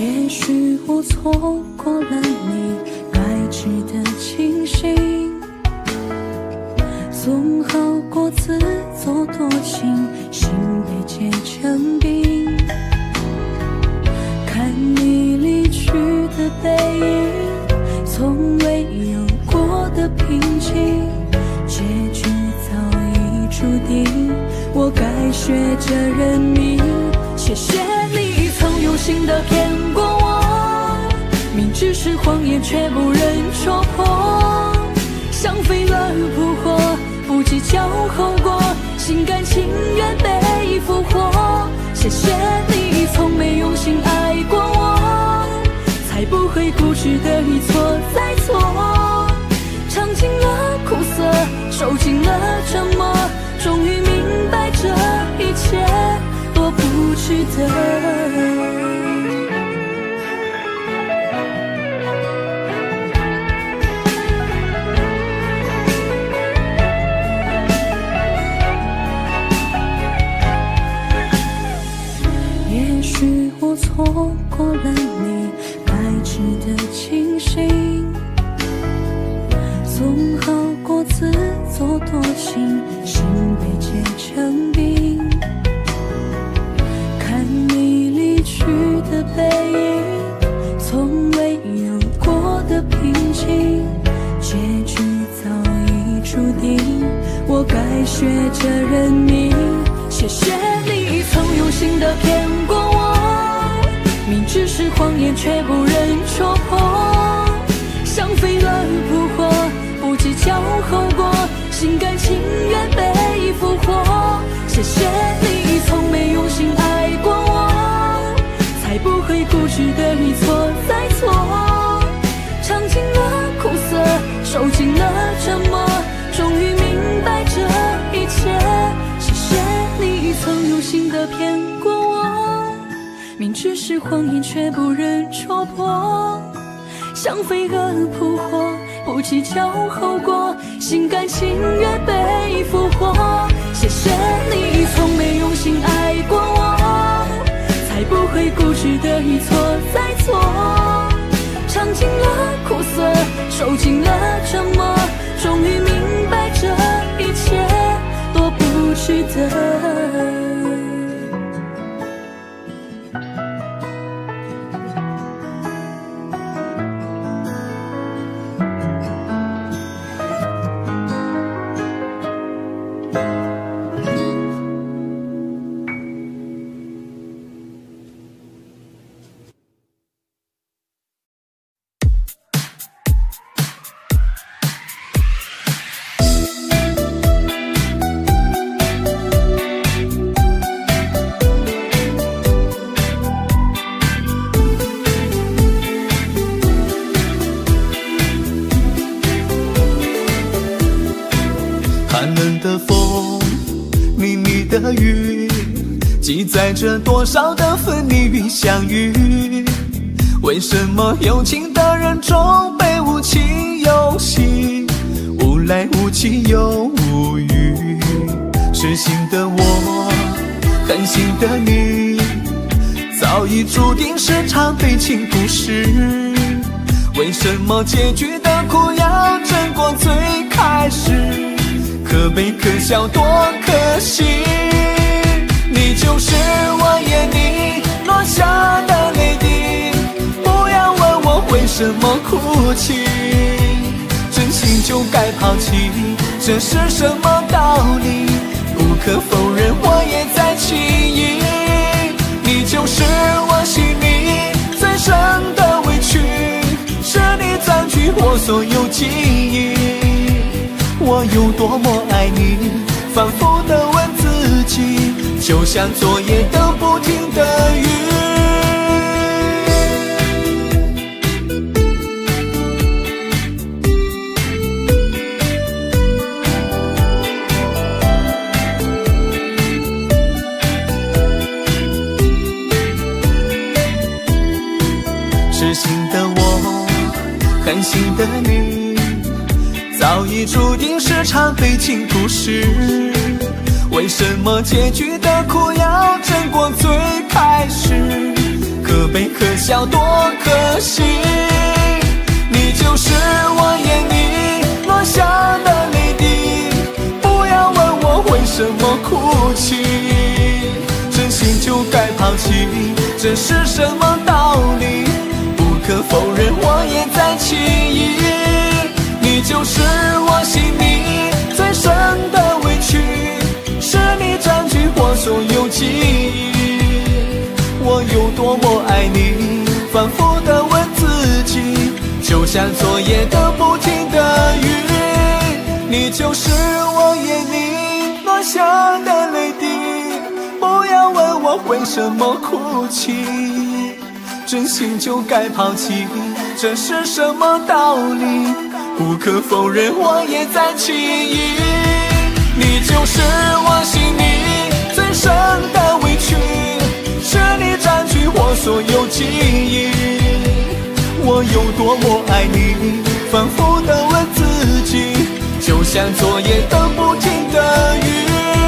也许我错过了你该知的清醒，总好过自作多情，心被结成冰。看你离去的背影，从未有过的平静，结局早已注定，我该学着认命。谢谢你曾用心的骗过我，明知是谎言却不忍戳破，像飞蛾扑火，不计较后果，心甘情愿被俘获。谢谢你从没用心爱过我，才不会固执的一错再错，尝尽了苦涩，受尽了折磨，终于明白这一切多不值得。我错过了你该知的清醒，总好过自作多情，心被结成冰。看你离去的背影，从未有过的平静，结局早已注定，我该学着认命。谢谢你曾用心的骗过我，明知是谎言却不忍戳破，像飞蛾扑火，不计较后果，心甘情愿被俘获。谢谢你从没用心爱过我，才不会固执的一错再错，尝尽了苦涩，受尽了折磨，终于明白这一切。谢谢你曾用心的骗过我，明知是谎言却不忍戳破，像飞蛾扑火，不计较后果，心甘情愿被俘获。谢谢你从没用心爱过我，才不会固执的一错再错，尝尽了苦涩，受尽了折磨，终于明白这一切多不值得。 寒冷的风，密密的雨，记载着多少的分离与相遇。为什么有情的人终被无情游戏，无来无去又无语？痴心的我，狠心的你，早已注定是场悲情故事。为什么结局的苦要争过最开始？可悲可笑多可惜，你就是我眼里落下的泪滴。不要问我为什么哭泣，真心就该抛弃，这是什么道理？不可否认我也在起疑，你就是我心里最深的委屈，是你占据我所有记忆。我有多么爱你，反复地问自己，就像昨夜等不停的雨。痴心的我，狠心的你，早已注定是场悲情故事。为什么结局的苦要争过最开始？可悲可笑要多可惜。你就是我眼里落下的泪滴，不要问我为什么哭泣，真心就该抛弃，这是什么道理？不可否认我也在起疑，你就是我心里最深的委屈，是你占据我所有记忆。我有多么爱你，反复地问自己，就像昨夜的不停的雨。你就是我眼里落下的泪滴，不要问我为什么哭泣，真心就该抛弃，这是什么道理？不可否认我也在起疑。你就是我心里最深的委屈，是你占据我所有记忆。我有多么爱你，反复地问自己，就像昨夜的不停的雨。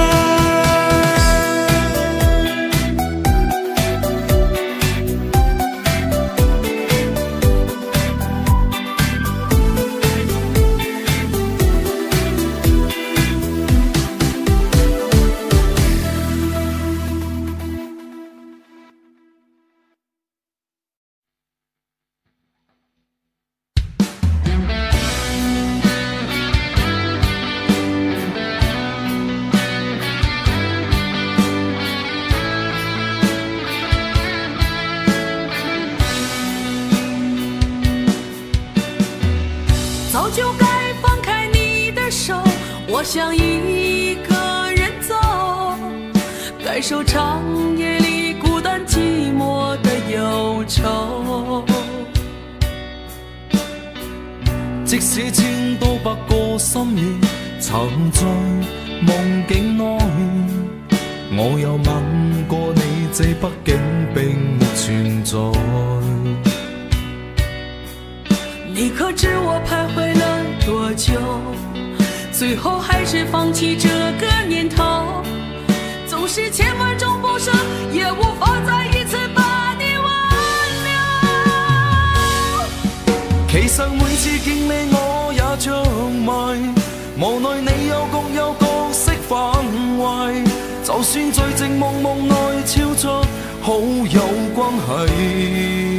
早就该放开你的手，我想一个人走，感受长夜里孤单寂寞的忧愁。 即使千刀百個心意沉在夢境內，我有吻過你，這北京並沒存在。 你可知我徘徊了多久，最後還是放棄這個念頭，總是千萬種不捨，也無法再一次把你挽留。 其實每次見你我也着迷，無奈你有各有角色範圍，就算在靜夢夢內超出好友關係。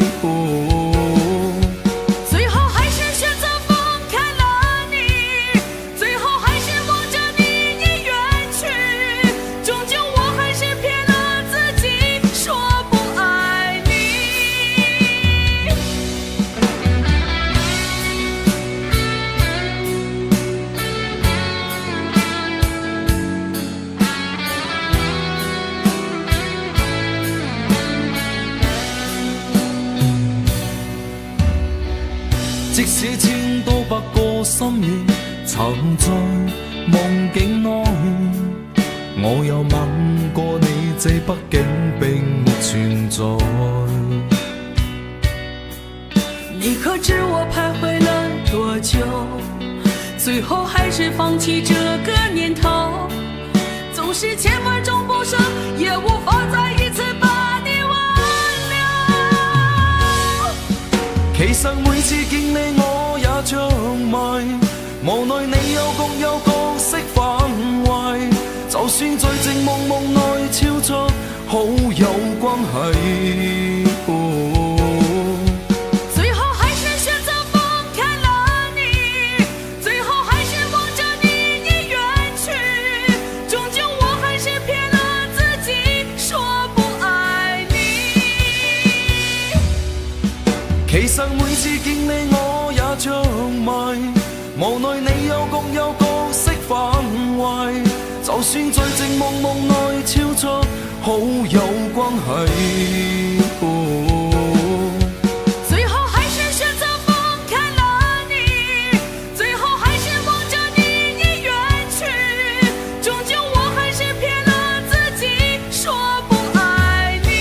即使千刀百個心意沉在夢境內，我有吻過你，這北京並沒存在。 你可知我徘徊了多久，最後還是放棄這個念頭，總是千萬種不捨，也無法再一次把你挽留。 其實每次見你我也着迷，無奈你有各有角色範圍，就算在靜夢夢內超出好友關係。 最後還是選擇放開了你，最後還是望着你遠去，終究我還是騙了自己，說不愛你。 其實每次見你我也着迷，無奈你有各有角色範圍，就算在靜夢夢內超出好友關係。 最後還是選擇放開了你，最後還是望着你遠去，終究我還是騙了自己，說不愛你。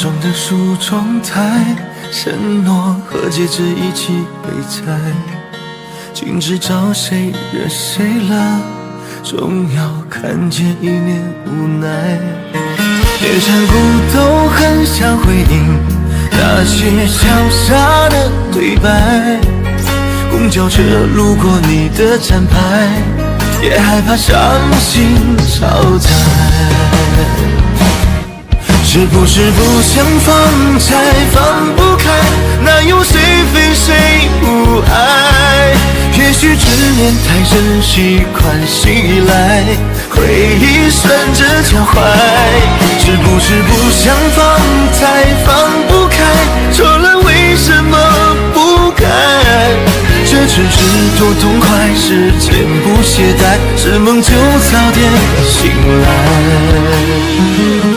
装的梳妆台，承诺和戒指一起被拆，禁止找谁惹谁了，总要看见一脸无奈。连山谷都很想回应那些潇洒的对白，公交车路过你的站牌，也害怕伤心超载。是不是不想放才放不开？哪有谁非谁不爱？也许执念太深，习惯性依赖，回忆顺着脚踝。是不是不想放才放不开？错了为什么不改？这城市多痛快，时间不懈怠，是梦就早点醒来。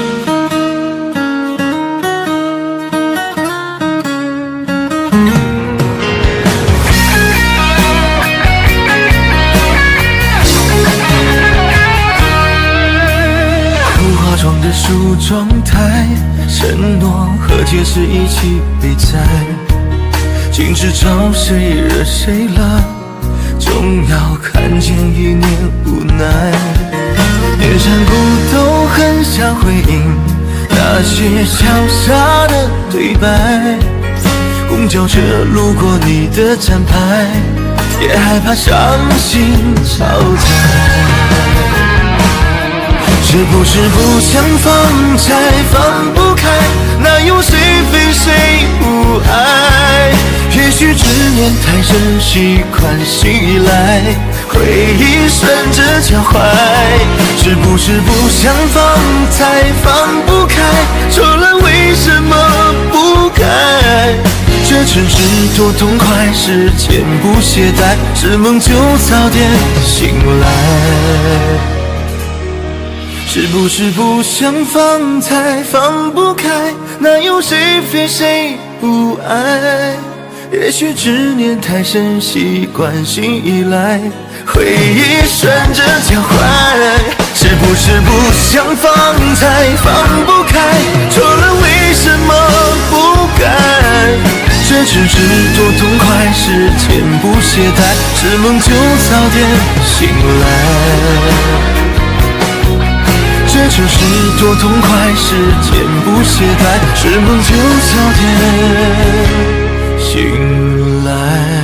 梳妆台，承诺和戒指一起被摘，禁止找谁惹谁了，总要看见一脸无奈。连山谷都很想回应那些潇洒的对白，公交车路过你的站牌，也害怕伤心超载。是不是不想放才放不开？哪有谁非谁不爱？也许执念太深，习惯性依赖，回忆顺着脚踝。是不是不想放才放不开？错了为什么不改？这城市多痛快，时间不懈怠，是梦就早点醒来。是不是不想放才放不开？哪有谁非谁不爱？也许执念太深，习惯性依赖，回忆顺着脚踝。是不是不想放才放不开？错了为什么不改？这城市多痛快，时间不懈怠，是梦就早点醒来。这城市多痛快，时间不懈怠，是梦就早点醒来。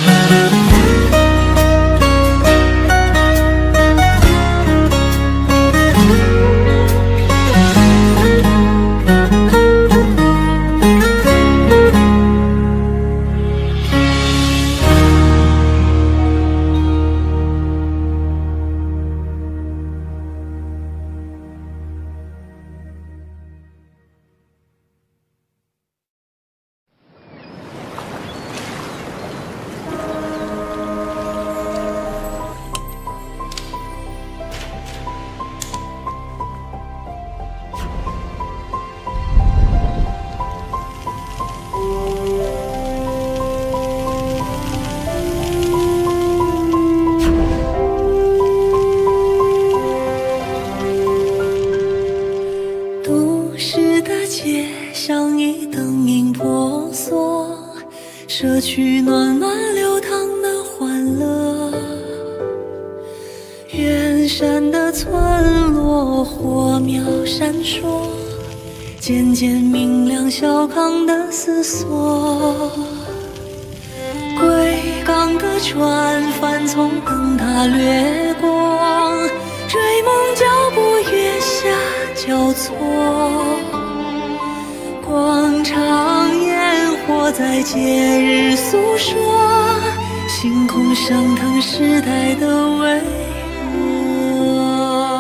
摄取暖暖流淌的欢乐，远山的村落火苗闪烁，渐渐明亮小康的思索。归港的船帆从灯塔掠过，追梦脚步月下交错，广场烟火在节日诉说，星空升腾时代的巍峨。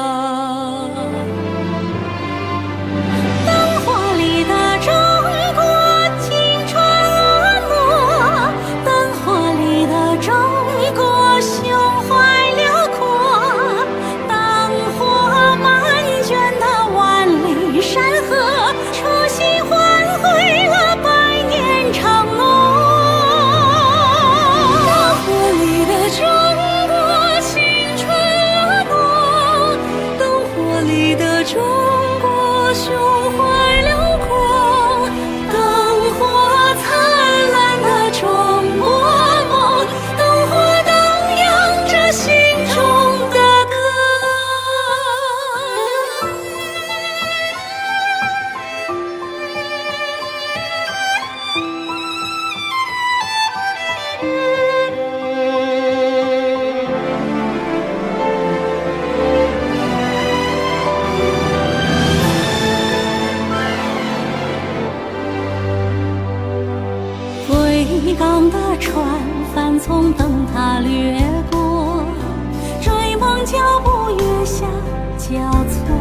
灯火里的中国青春婀娜，灯火里的中国胸怀辽阔，灯火漫卷的万里山河，初心换回了百年承诺。灯火里的中国青西港的船帆从灯塔掠过，追梦脚步月下交错，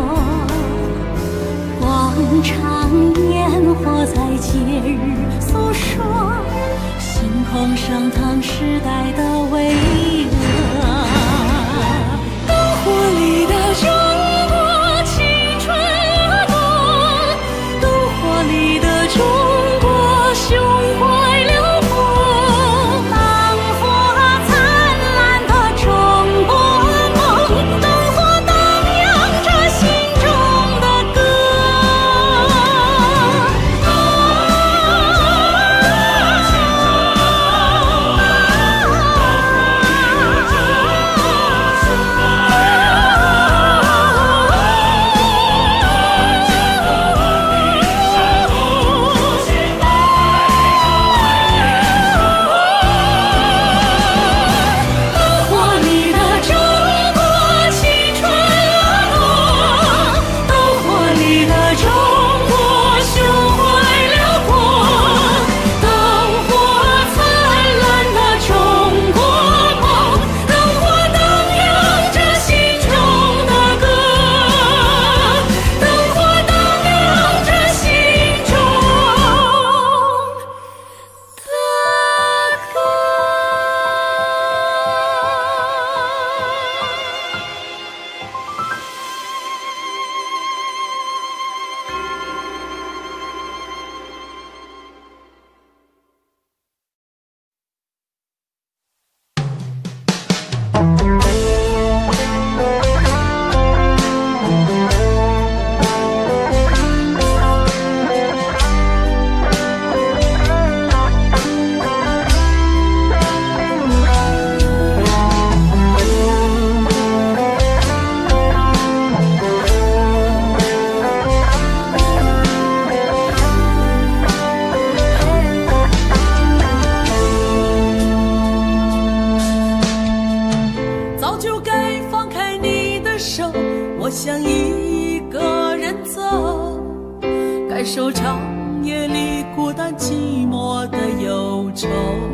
广场烟火在节日诉说，星空升腾时代的巍峨。灯火里的中国青春儿童，灯火里的中国胸怀辽阔，灯火灿烂的中国梦，灯火荡漾着心中的歌。 受长夜里孤单寂寞的忧愁，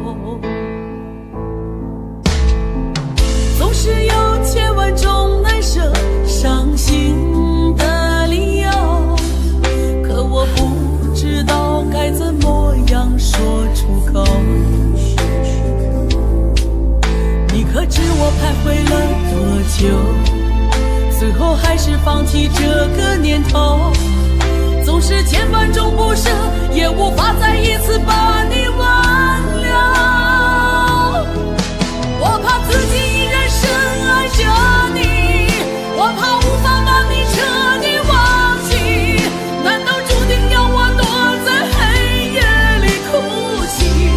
总是有千万种难舍伤心的理由，可我不知道该怎么样说出口。你可知我徘徊了多久，最后还是放弃这个念头。总是千万种不舍，也无法再一次把你挽留。我怕自己依然深爱着你，我怕无法把你彻底忘记。难道注定要我躲在黑夜里哭泣？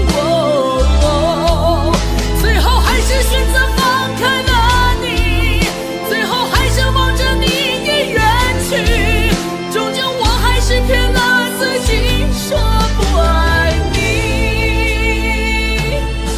最后还是选择放开了你，最后还是望着你也远去。是骗了自己，说不爱你。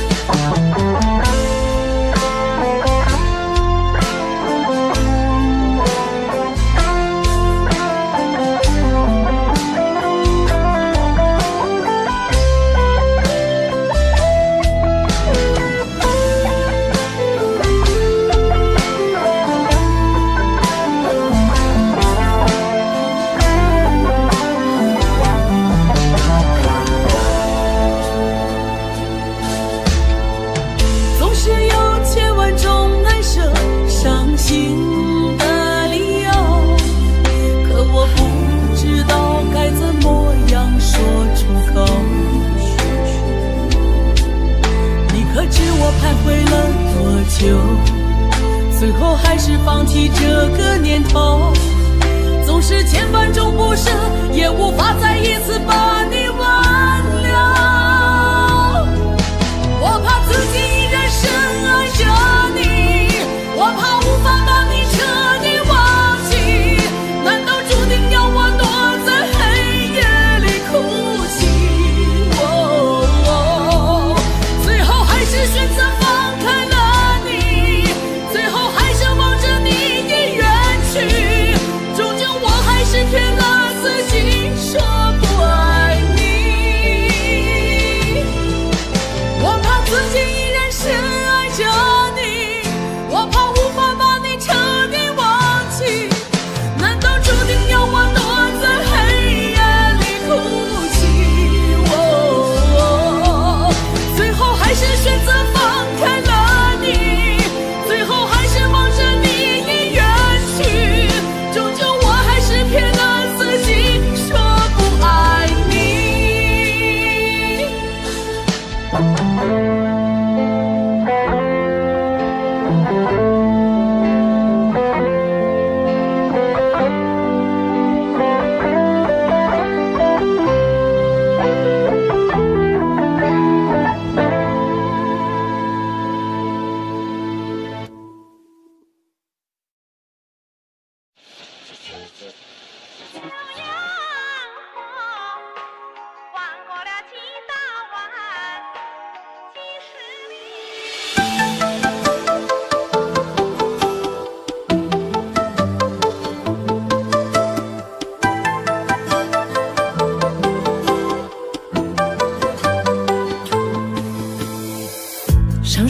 徘徊了多久，最后还是放弃这个念头。总是千万种不舍，也无法再一次把你挽留。我怕自己依然深爱着你，我怕无法把你彻底忘记。难道注定要我躲在黑夜里哭泣？最后还是选择放开了你，最后还是望着你也远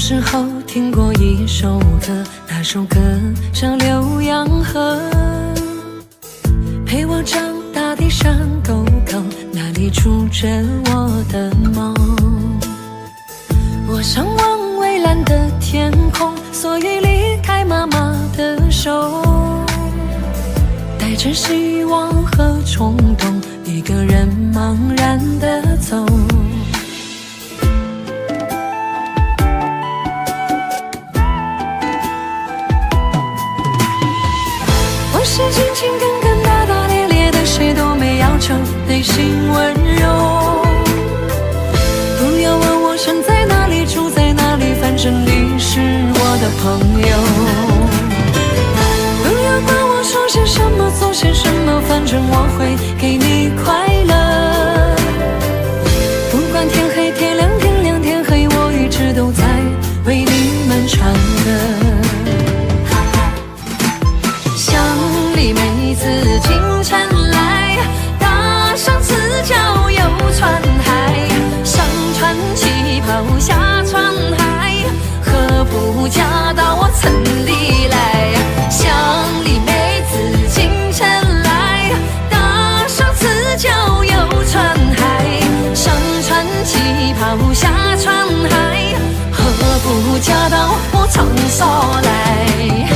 时候听过一首歌，那首歌叫《浏阳河》，陪我长大的山沟沟，那里住着我的梦。我向往蔚蓝的天空，所以离开妈妈的手，带着希望和冲动，一个人茫然地走。我是勤勤恳恳大大咧咧的，谁都没要求，内心温柔。不要问我生在哪里住在哪里，反正你是我的朋友。不要管我说些什么做些什么，反正我会给你快乐。不管天黑天亮天亮天黑，我一直都在为你们唱歌。乡里妹子进城来，搭上赤脚游船海，上船起跑下船海，何不嫁到我城里来？乡里妹子进城来，搭上赤脚游船海，上船起跑下船海，何不嫁到我长沙来？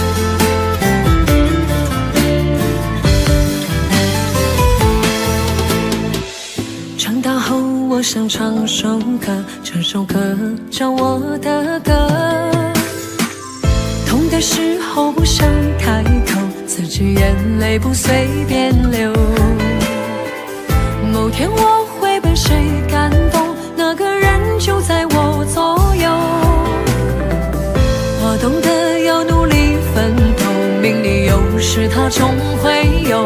长大后我想唱首歌，这首歌叫我的歌。痛的时候不想开口，自己眼泪不随便流。某天我会被谁感动，那个人就在我左右。我懂得要努力奋斗，命里有时它总会有。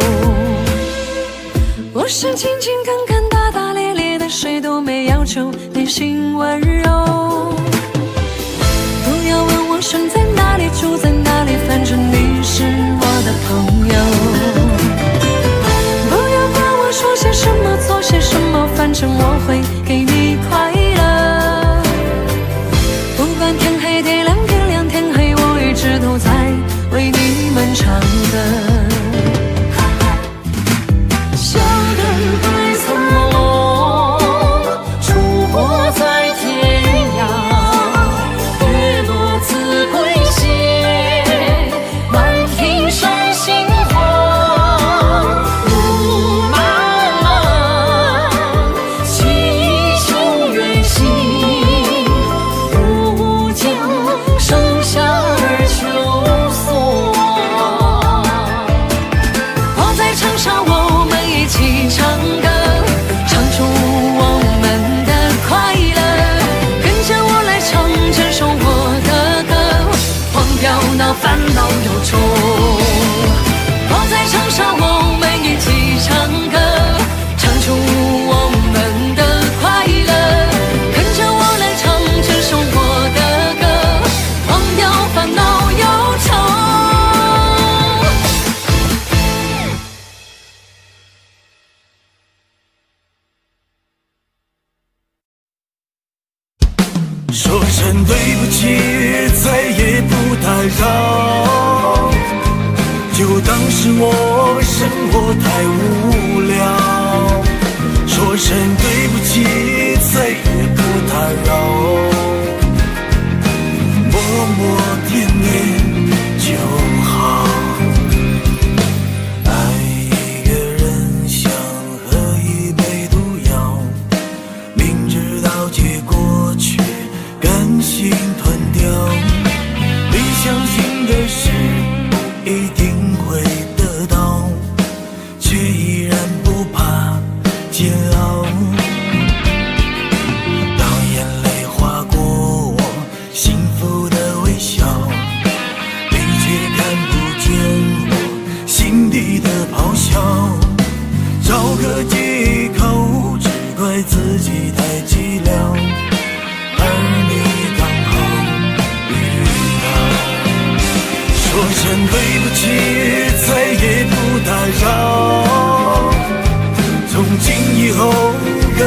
我是勤勤恳恳大大咧咧的，谁都没要求，内心温柔。不要问我生在哪里住在哪里，反正你是我的朋友。不要管我说些什么做些什么，反正我会给你快乐。不管天黑天亮天亮天黑，我一直都在为你们唱歌。小灯白苍茫，烛火在天涯，月落子规斜，满庭山杏花。路漫漫，气象远行，乌江上下而秋索。我在长沙，我们一起唱歌，唱出我们的快乐。跟着我来唱这首我的歌，忘掉那烦恼忧愁。我在长沙，我们一起唱歌，唱出我们的快乐。跟着我来唱这首我的歌，忘掉烦恼忧愁。 说声对不起，再也不打扰，就当是我生活太无聊。说声对不起，再也不打扰，默默点点就好。爱一个人像喝一杯毒药，明知道结果却甘心吞掉。你相信的事一定会得到，却依然不怕煎熬。当眼泪划过我幸福的微笑，你却看不见我心底的咆哮。找个借口，只怪自己太寂寥，而你刚好遇到。说声对不起，再也不打扰，从今以后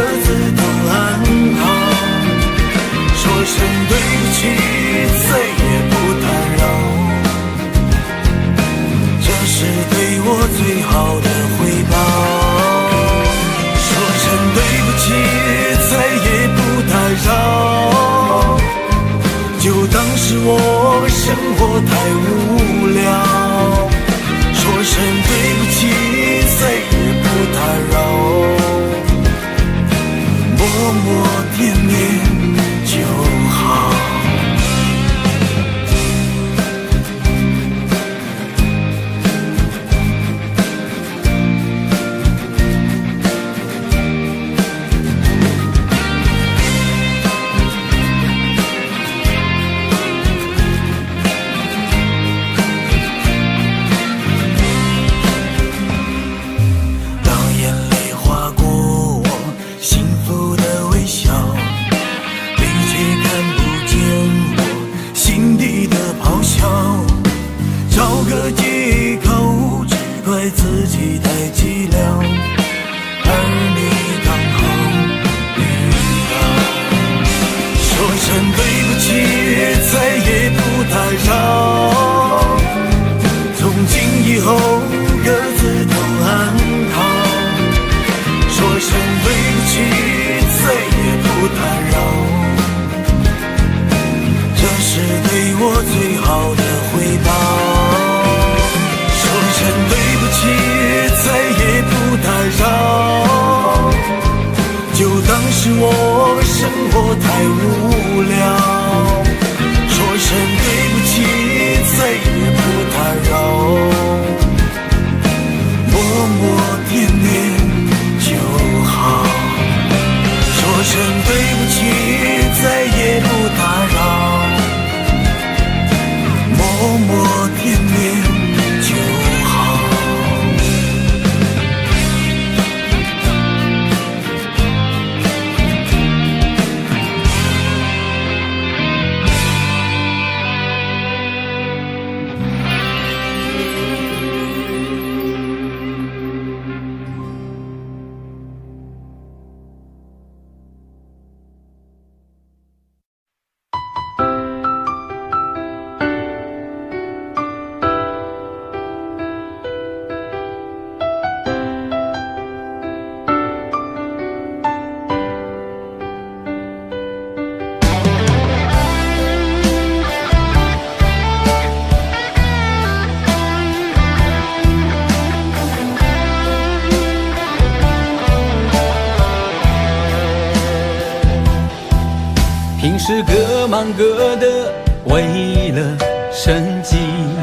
声对不起，再也不打扰，这是对我最好的回报。说声对不起，再也不打扰，就当是我生活太无聊。说声对不起，再也不打扰，默默点点就好。说声对不起，再也不打扰，默默点点就好。 平时各忙各的，为了生计，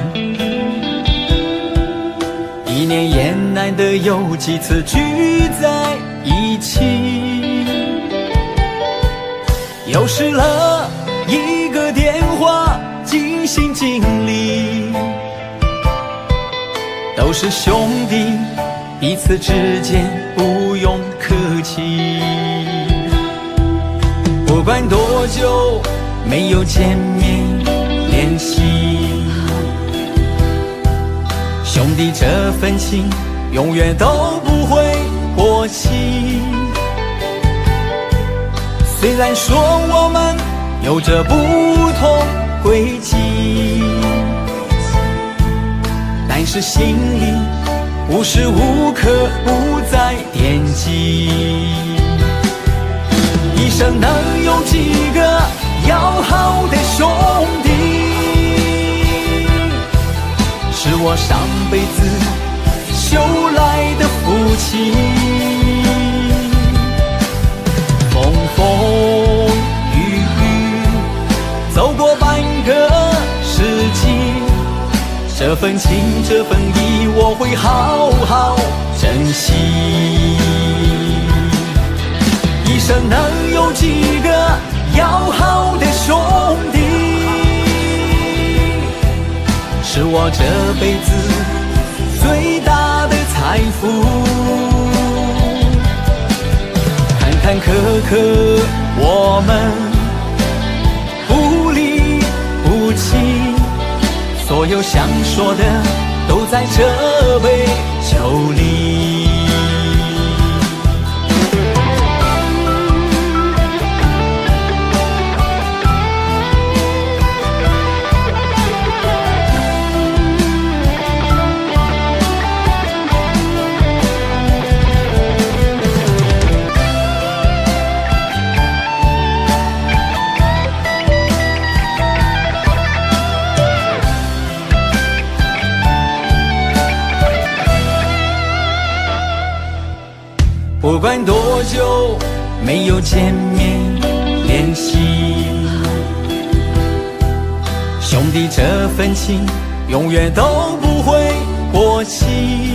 一年也难得有几次聚在一起。又失了一个电话，尽心尽力，都是兄弟，彼此之间不用客气。不管多久没有见面联系，兄弟这份情永远都不会过期。虽然说我们有着不同轨迹，但是心里无时无刻不在惦记。一生能有几个要好的兄弟，是我上辈子修来的福气。风风雨雨走过半个世纪，这份情这份意我会好好珍惜。一生能有几个要好的兄弟，是我这辈子最大的财富。坎坎坷坷我们不离不弃，所有想说的都在这杯酒里。不管多久没有见面联系，兄弟这份情永远都不会过期。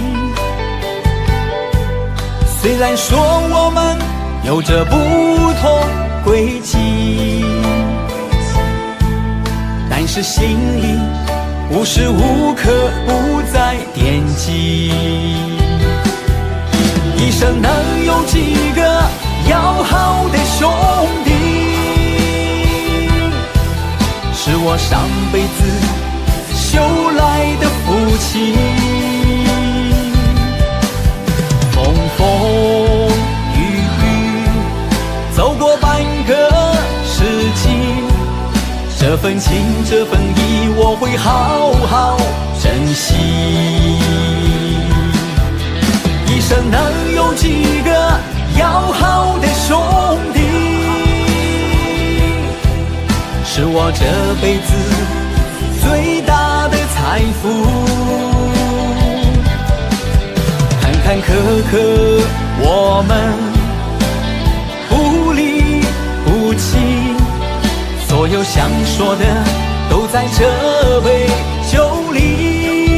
虽然说我们有着不同轨迹，但是心里无时无刻不在惦记。一生能有几个要好的兄弟，是我上辈子修来的福气。风风雨雨走过半个世纪，这份情这份意我会好好珍惜。一生能有几个要我这辈子最大的财富。坎坎坷坷我们不离不弃，所有想说的都在这杯酒里。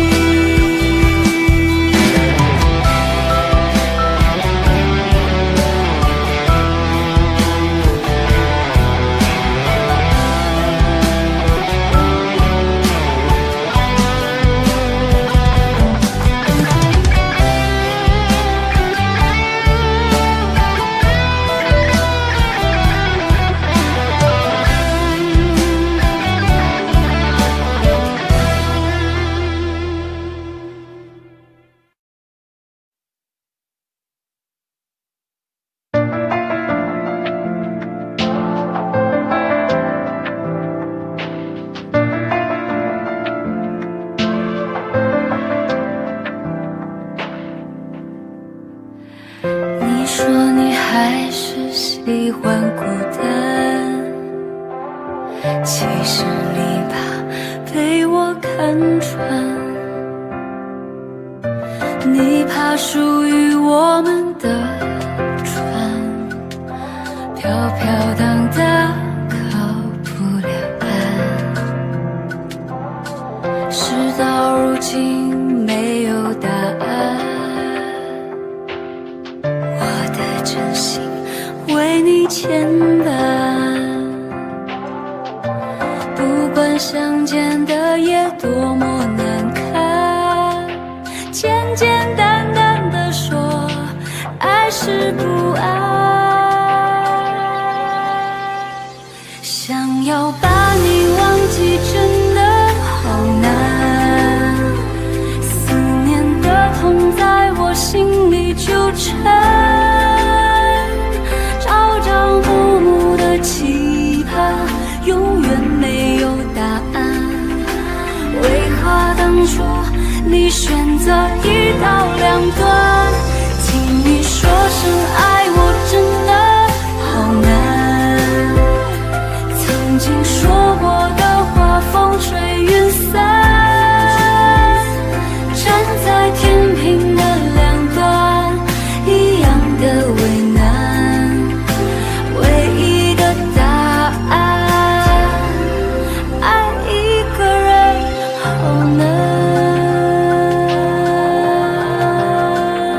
你说你还是喜欢孤单，其实你怕被我看穿，你怕属于我们的船飘飘荡荡靠不了岸，事到如今没有答案，真心为你牵绊，不管相见的夜多么难堪，简简单单的说爱是不安，想要把你忘记真的好难，思念的痛在我心里纠缠，期盼永远没有答案，为何当初你选择一刀两断？听你说声爱我真的好难，曾经说过的话风吹云散，站在天平的两端，一样的为难，唯一好难。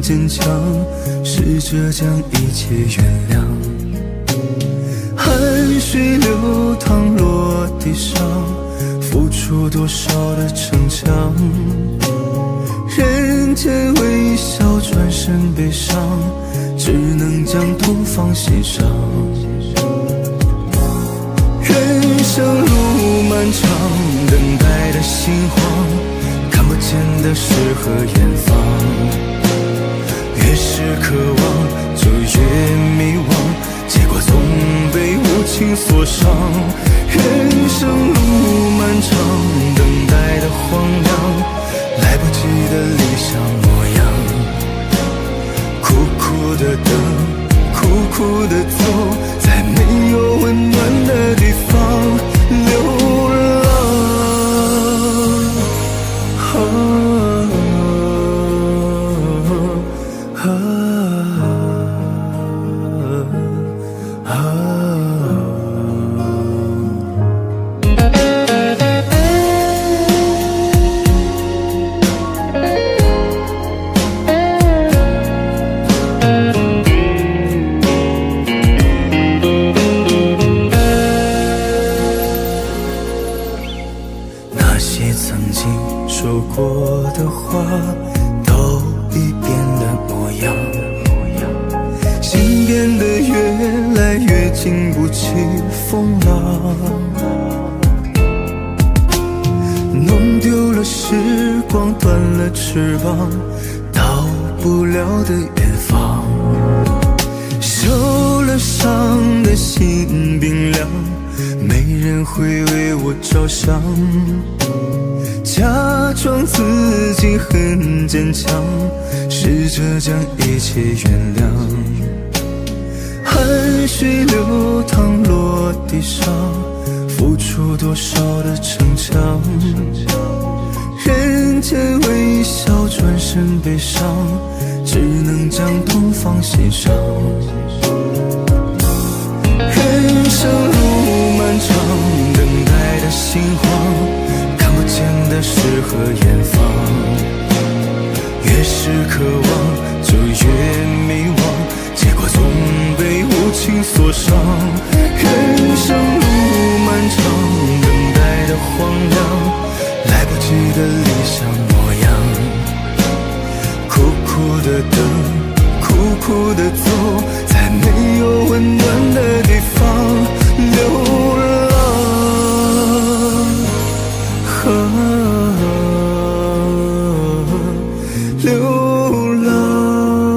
坚强，试着将一切原谅。汗水流淌落地上，付出多少的逞强，人间微笑转身悲伤，只能将痛放心上。人生路漫长，等待的心慌，看不见的诗和远方，越是渴望就越迷惘，结果总被无情所伤。人生路漫长，等待的荒凉，来不及的理想模样，苦苦的等，苦苦的走，在没有温暖的地方流浪。那些曾经说过的话都已变了模样，心变得越来越经不起风浪，弄丢了时光，断了翅膀，到不了的远方。受了伤的心冰凉，没人会为我着想，假装自己很坚强，试着将一切原谅。汗水流淌落地上，付出多少的逞强，人间微笑转身悲伤，只能将痛放心上。人生路漫长，等待的心慌，看不见的诗和远方，越是渴望就越迷惘，结果总被无情所伤。人生路漫长，等待的荒凉，来不及的理想模样，苦苦的等，苦苦的走，在没有温暖的地方流浪。流浪。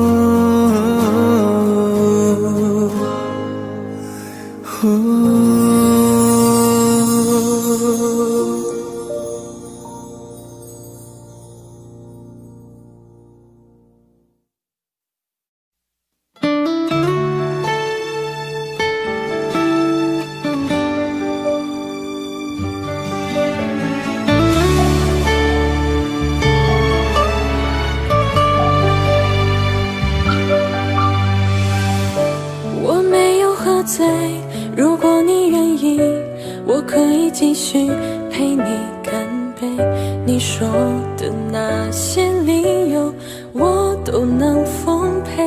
如果你愿意，我可以继续陪你干杯。你说的那些理由，我都能奉陪。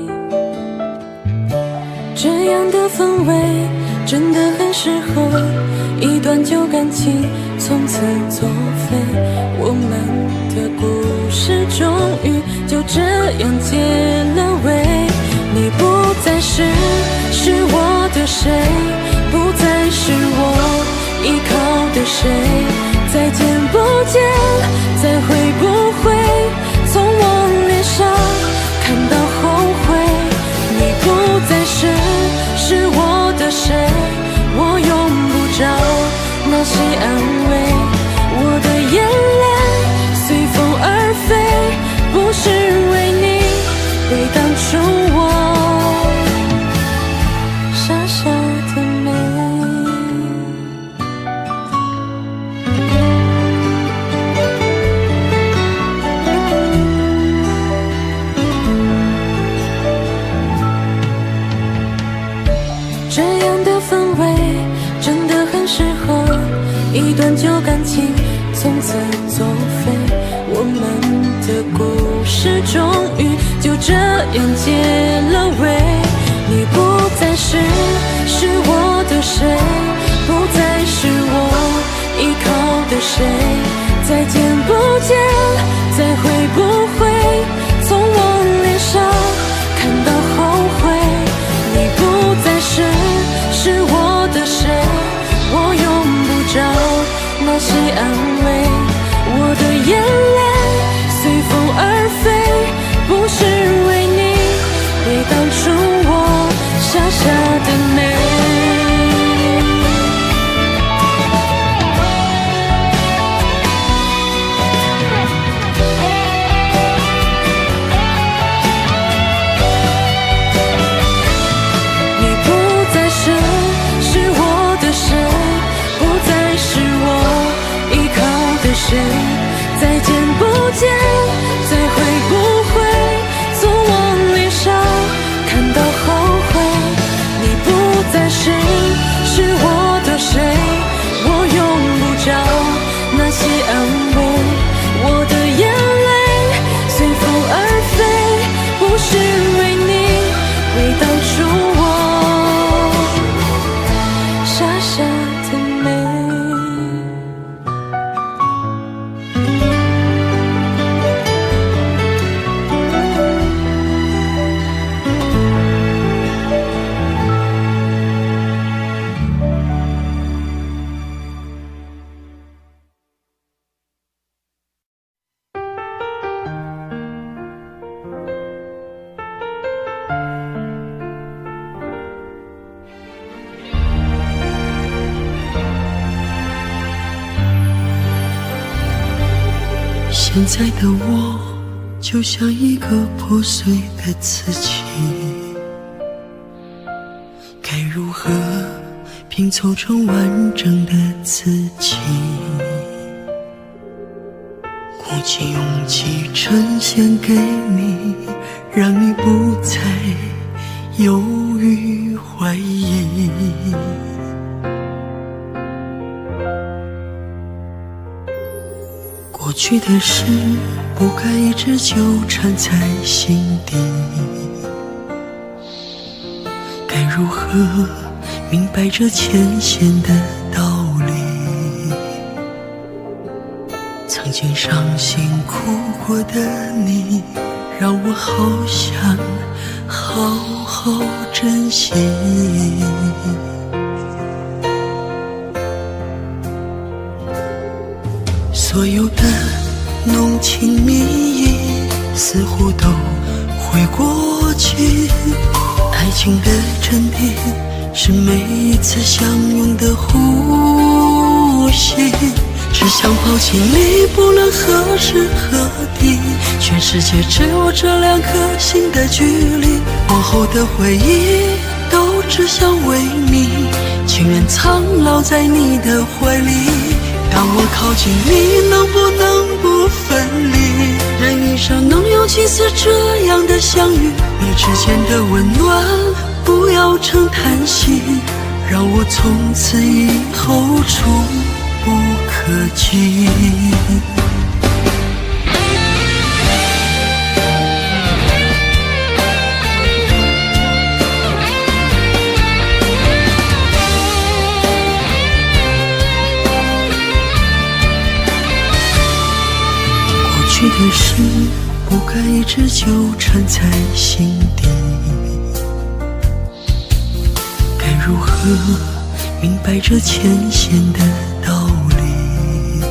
这样的氛围真的很适合一段旧感情从此作废。我们的故事终于就这样结了尾。你不再是我的谁，不再是我依靠的谁。再见不见，再会不会从我脸上看到后悔。你不再是我的谁，我用不着那些安慰。我的眼泪随风而飞，不是为你，为当初我傻傻的美。这样的氛围真的很适合一段旧感情从此作废。我们的故事终于就样结了尾。你不再是我的谁，不再是我依靠的谁。再见不见，再会不会从我脸上看到后悔。你不再是我的谁，我用不着那些安慰。我的眼泪随风而飞，不是为你，为当初我傻傻的美。再见不见，再会不会从我脸上看到后悔。你不再是我的谁，我用不着那些安慰。我的眼泪随风而飞，不是为你，为当初我傻傻的美。 现在的我就像一个破碎的自己，该如何拼凑成完整的自己？鼓起勇气呈现给你，让你不再犹豫怀疑。过去的事不该一直纠缠在心底，该如何明白这浅显的道理？曾经伤心哭过的你，让我好想好好珍惜。所有的浓情蜜意似乎都会过去，爱情的真谛是每一次相拥的呼吸。只想抛弃你，不论何时何地，全世界只有这2颗心的距离。往后的回忆都只想为你，情愿苍老在你的怀里。当我靠近你，能不能不分离？人一生能有几次这样的相遇？你之间的温暖不要成叹息，让我从此以后触不可及。过去的事不该一直纠缠在心底，该如何明白这浅显的道理？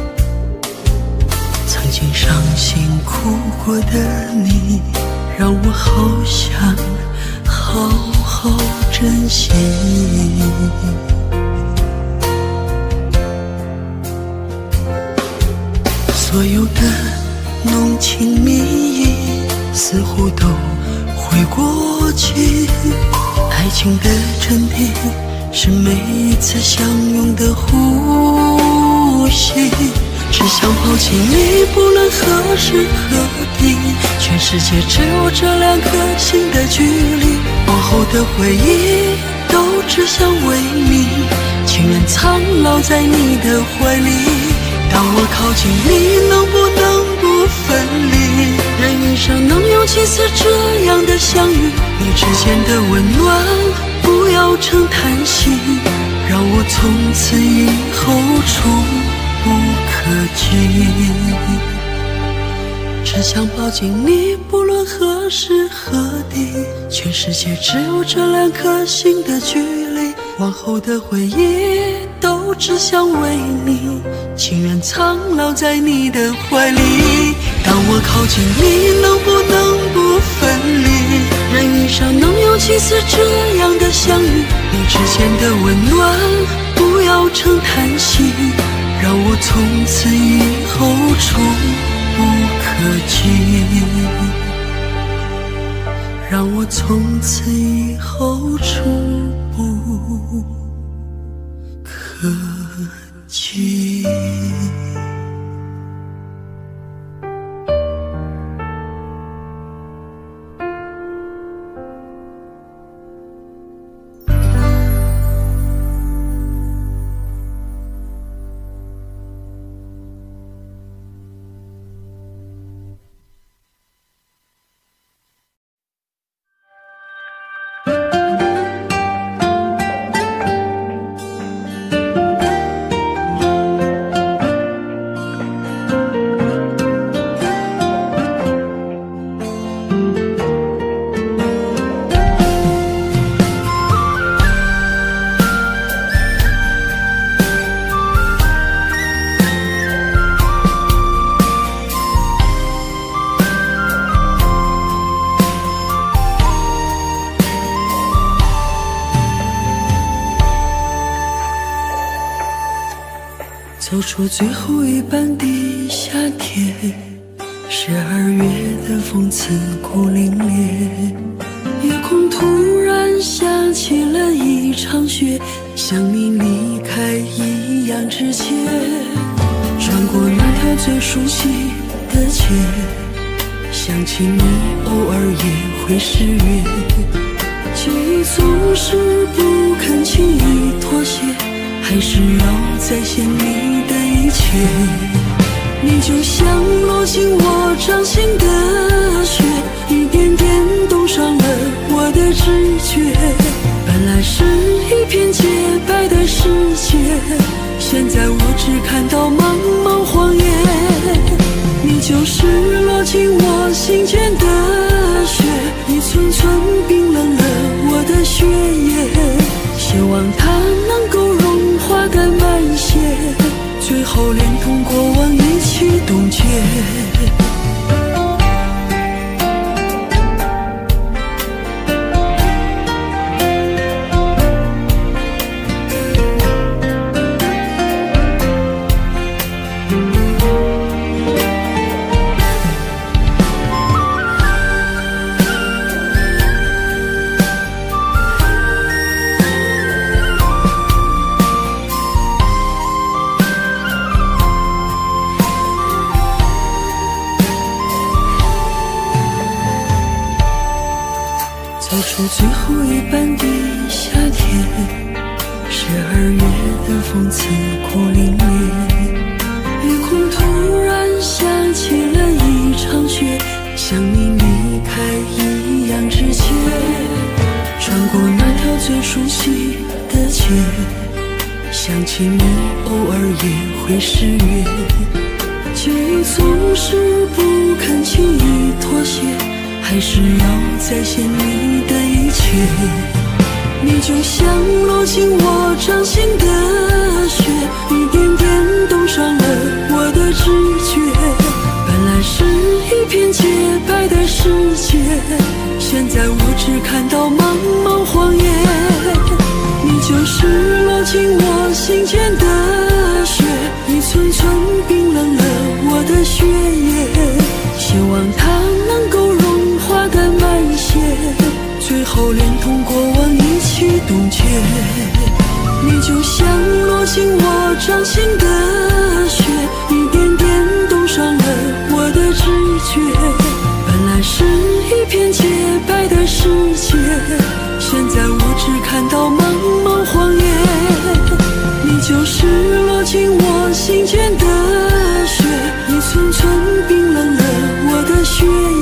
曾经伤心哭过的你，让我好想好好珍惜。所有的浓情蜜意似乎都会过去，爱情的真谛是每一次相拥的呼吸。只想抛弃你，不论何时何地，全世界只有这2颗心的距离。往后的回忆都只想为你，情愿苍老在你的怀里。当我靠近你，能不能不分离？ 人遇上能有几次这样的相遇？你之间的温暖不要成叹息，让我从此以后触不可及。只想抱紧你，不论何时何地，全世界只有这2颗心的距离，往后的回忆都只想为你，情愿苍老在你的怀里。当我靠近你，能不能不分离？人遇上能有几次这样的相遇？你之间的温暖不要成叹息，让我从此以后触不可及，让我从此以后触不可及。走出最后一班的夏天，12月的风刺骨凛冽，夜空突然下起了一场雪，像你离开一样直接，穿过那条最熟悉的街，想起你偶尔也会失约，记忆总是不肯轻易妥协，还是要再现你的一切。你就像落进我掌心的雪，一点点冻伤了我的直觉。本来是一片洁白的世界，现在我只看到茫茫荒野。你就是落进我心间的雪，一寸寸冰冷了我的血液，希望它能够融化干满些，最后连同过往一起冻结。走出最后一班的夏天，12月的风刺骨凛冽，夜空突然下起了一场雪，像你离开一样直接，穿过那条最熟悉的街，想起你偶尔也会失约，记忆总是不肯轻易妥协，还是要再现你的一切。你就像落进我掌心的雪，一点点冻伤了我的直觉。本来是一片洁白的世界，现在我只看到茫茫荒野。你就是落进我心间的雪，一寸寸冰冷了我的血液，希望它能够融化干满些，最后连同过往一起冻结。你就像落进我掌心的雪，一点点冻伤了我的直觉。本来是一片洁白的世界，现在我只看到茫茫荒野。你就是落进我心间的雪，一寸寸冰冷了我的血液。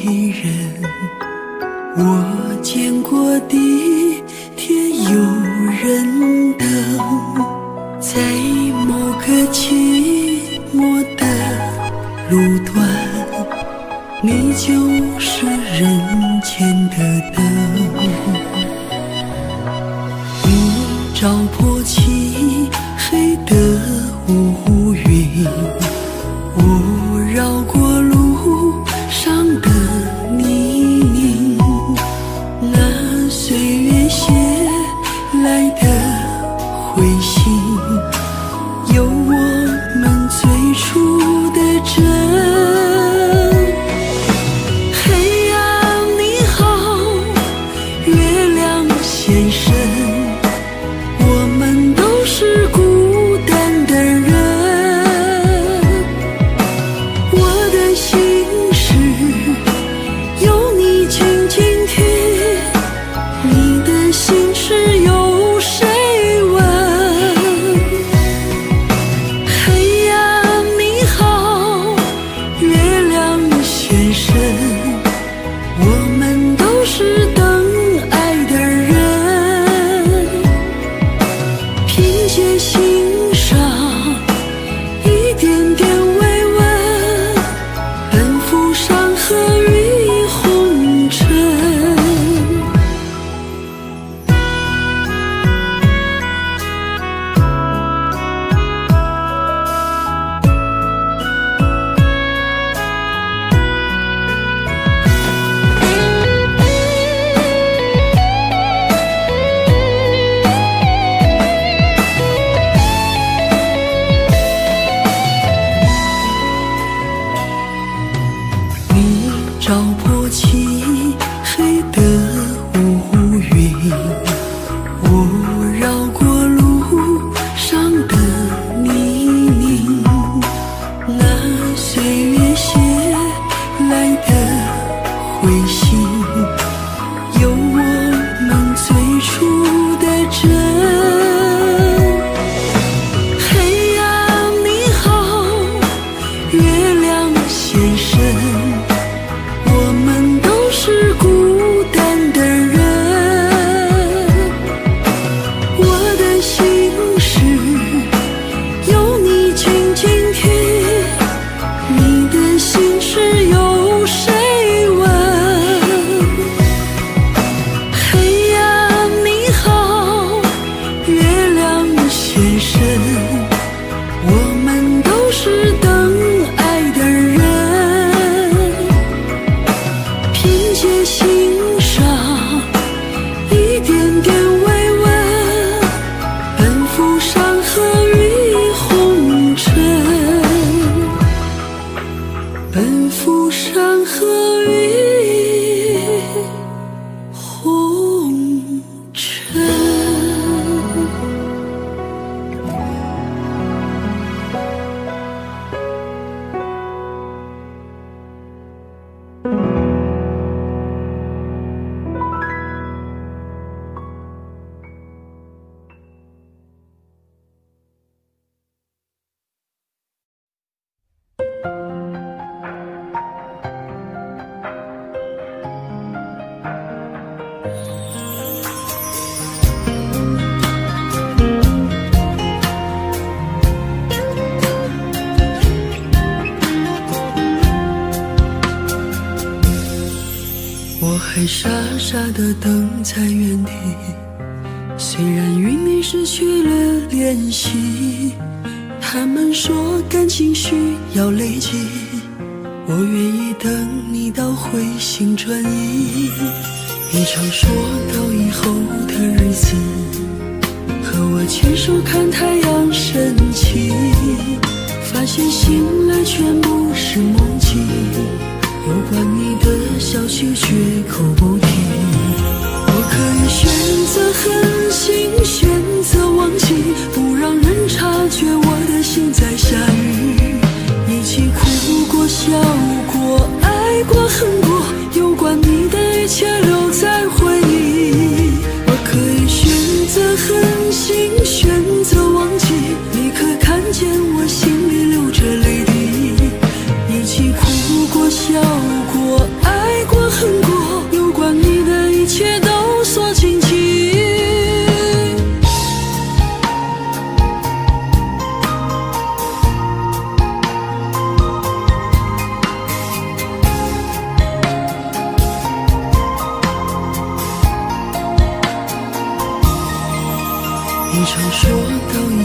人，我见过地铁有人等，在某个寂寞的路段，你就是人间的灯。你照破漆黑的乌云，我绕过路上的泥泞，那岁月写来的灰信，有我们最初的真。嘿呀你好，月亮先生，我们都是孤单的人，我的心事有你紧紧贴，你的心事有谁问？嘿呀你好，月亮先生，我们都是等爱的人，凭借欣赏一点点慰问，奔赴山河与红尘。你照破漆黑的乌云，我绕过路上的泥泞，那岁月写来的灰信，有我们最初的真。嘿呀你好，月亮先生，我们都是孤单的人，我的心事有你紧紧贴，你的心事有谁问？嘿呀你好，月亮先生，我们都是等爱的人，凭借欣赏一点点慰问，奔赴山河与红尘，奔赴山河与红尘。我还傻傻地等在原地，虽然与你失去了联系。他们说感情需要累积，我愿意等你到回心转意。你常说到以后的日子，和我牵手看太阳升起，发现醒来全部是梦境，有关你的消息绝口不提。我可以选择狠心，选择忘记，不让人察觉我的心在下雨。一起哭过笑过爱过恨过，有关你的一切留在回忆。我可以选择狠心，选择忘记，你可看见我心里流着泪滴。一起哭过笑过爱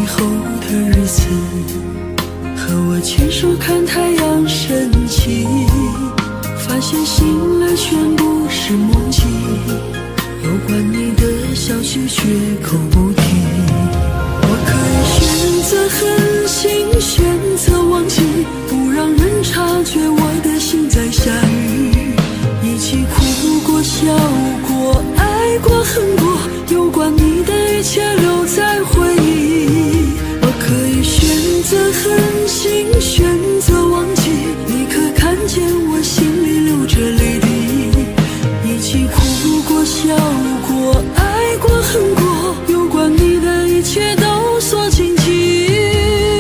以后的日子，和我牵手看太阳升起，发现醒来全部是梦境，有关你的消息绝口不提。我可以选择狠心，选择忘记，不让人察觉我的心在下雨，一起哭过笑过爱过恨过，有关你的一切留在回忆。我可以选择狠心，选择忘记，你可看见我心里流着泪滴，一起哭过笑过爱过恨过，有关你的一切都锁进记忆。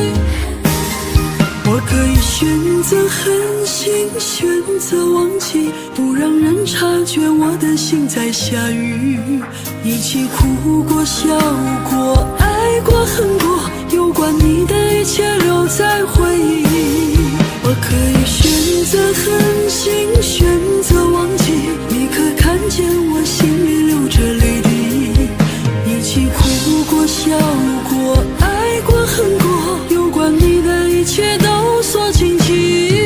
我可以选择狠心，选择忘记，不让人察觉我的心在下雨，一起哭过笑过爱过恨过，有关你的一切留在回忆。我可以选择狠心，选择忘记，你可看见我心里流着泪滴，一起哭过笑过爱过恨过，有关你的一切都锁进记忆。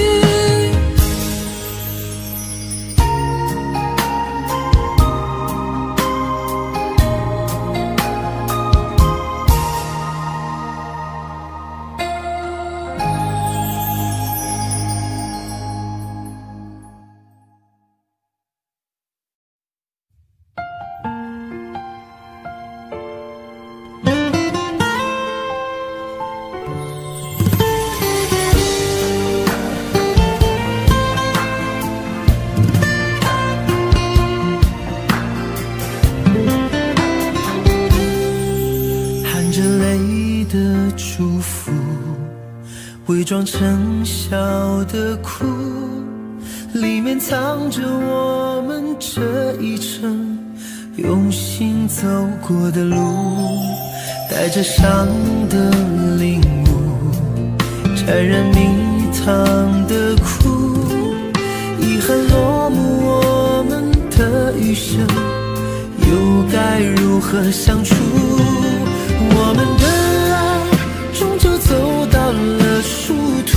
伪装成笑的哭，里面藏着我们这一程用心走过的路，带着伤的领悟，沾染蜜糖的苦，遗憾落幕我们的余生，又该如何相处？我们的爱终究走到了殊途，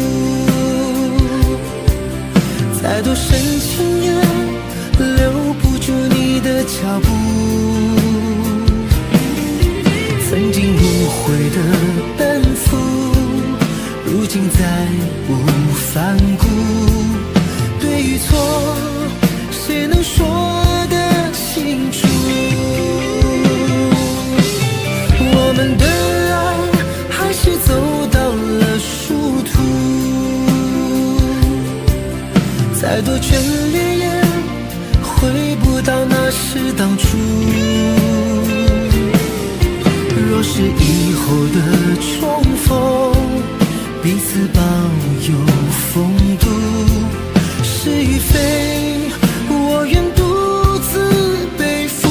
再多深情也留不住你的脚步。曾经无悔的奔赴，如今再无反顾。对与错，谁能说得清楚？我们的爱还是走到了殊途，再多眷恋也回不到那时当初。若是以后的重逢，彼此保有风度，是与非，我愿独自背负。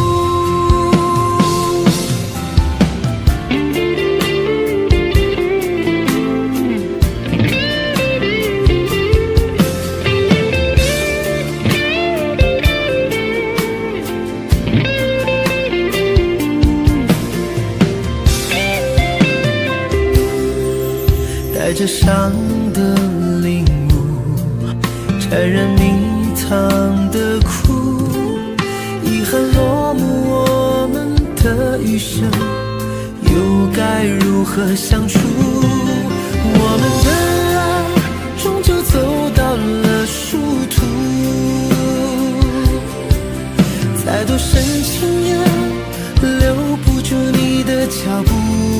带着伤的领悟，沾染蜜糖的苦，遗憾落幕我们的余生，又该如何相处？我们的爱终究走到了殊途，再多深情也留不住你的脚步。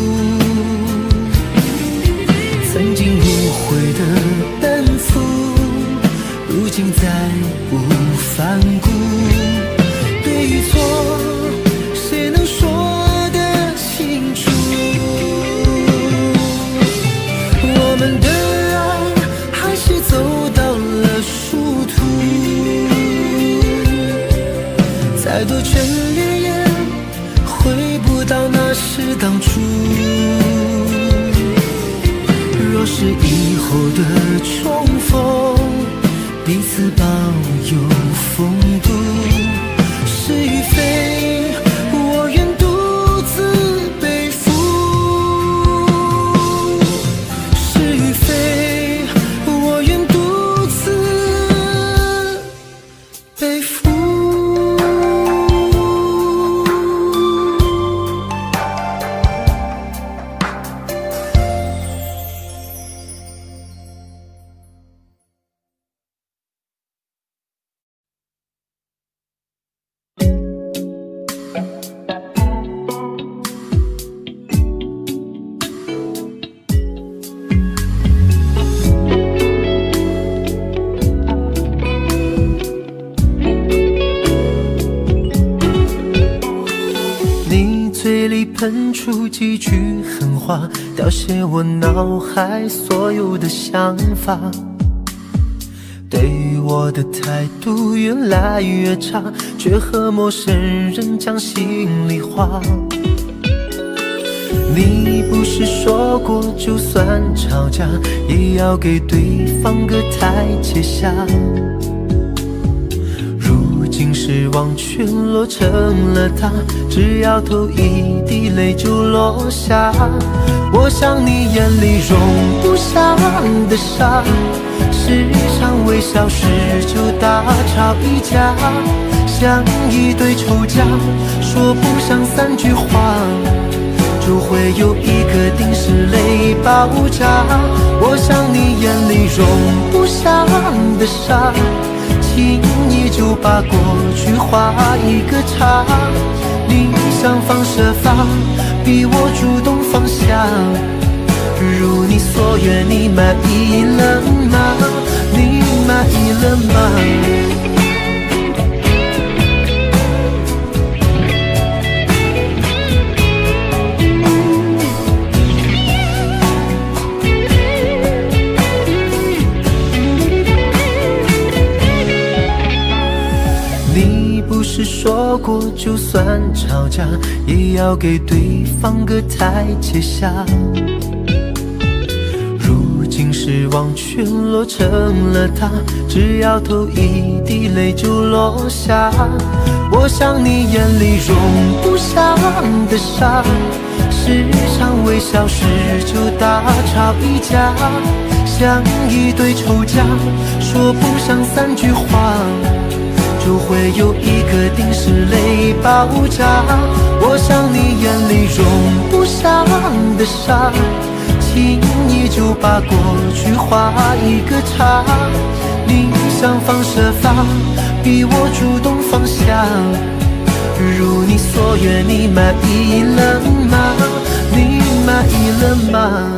曾经无悔的奔赴，如今再无反顾。对与错，谁能说得清楚？我们的爱还是走到了殊途，再多眷恋也回不到那时当初。若是以后的重逢，彼此保有风度，是与非，我愿独自背负。 背负。 喷出几句狠话，凋谢我脑海所有的想法。对于我的态度越来越差，却和陌生人讲心里话。你不是说过，就算吵架，也要给对方个台阶下。今时忘却落成了他，只要头一滴泪就落下。我想你眼里容不下的沙，时常微笑时就大吵一架，像一对仇家，说不上三句话，就会有一个定时泪爆炸。我想你眼里容不下的沙，轻易就把过去画一个叉，你想方设法逼我主动放下，如你所愿，你满意了吗？你满意了吗？是说过，就算吵架，也要给对方个台阶下。如今是忘却落成了他，只要头一滴泪就落下。我想你眼里容不下的沙，时常微笑时就大吵一架，像一对仇家，说不上三句话，就会有一个定时泪爆炸。我想你眼里容不下的沙，轻易就把过去画一个叉，你想方设法逼我主动放下，如你所愿，你满意了吗？你满意了吗？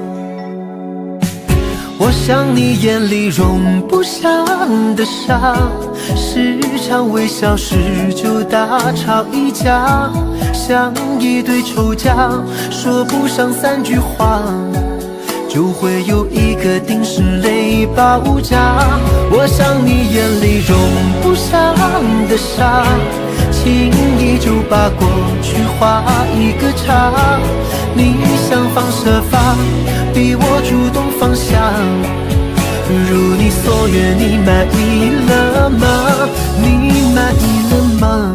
我想你眼里容不下的沙，时常微笑时就大吵一架，像一对仇家，说不上三句话，就会有一个定时泪爆炸。我想你眼里容不下的沙，轻易就把过去画一个叉，你想方设法逼我主动放下，如你所愿，你满意了吗？你满意了吗？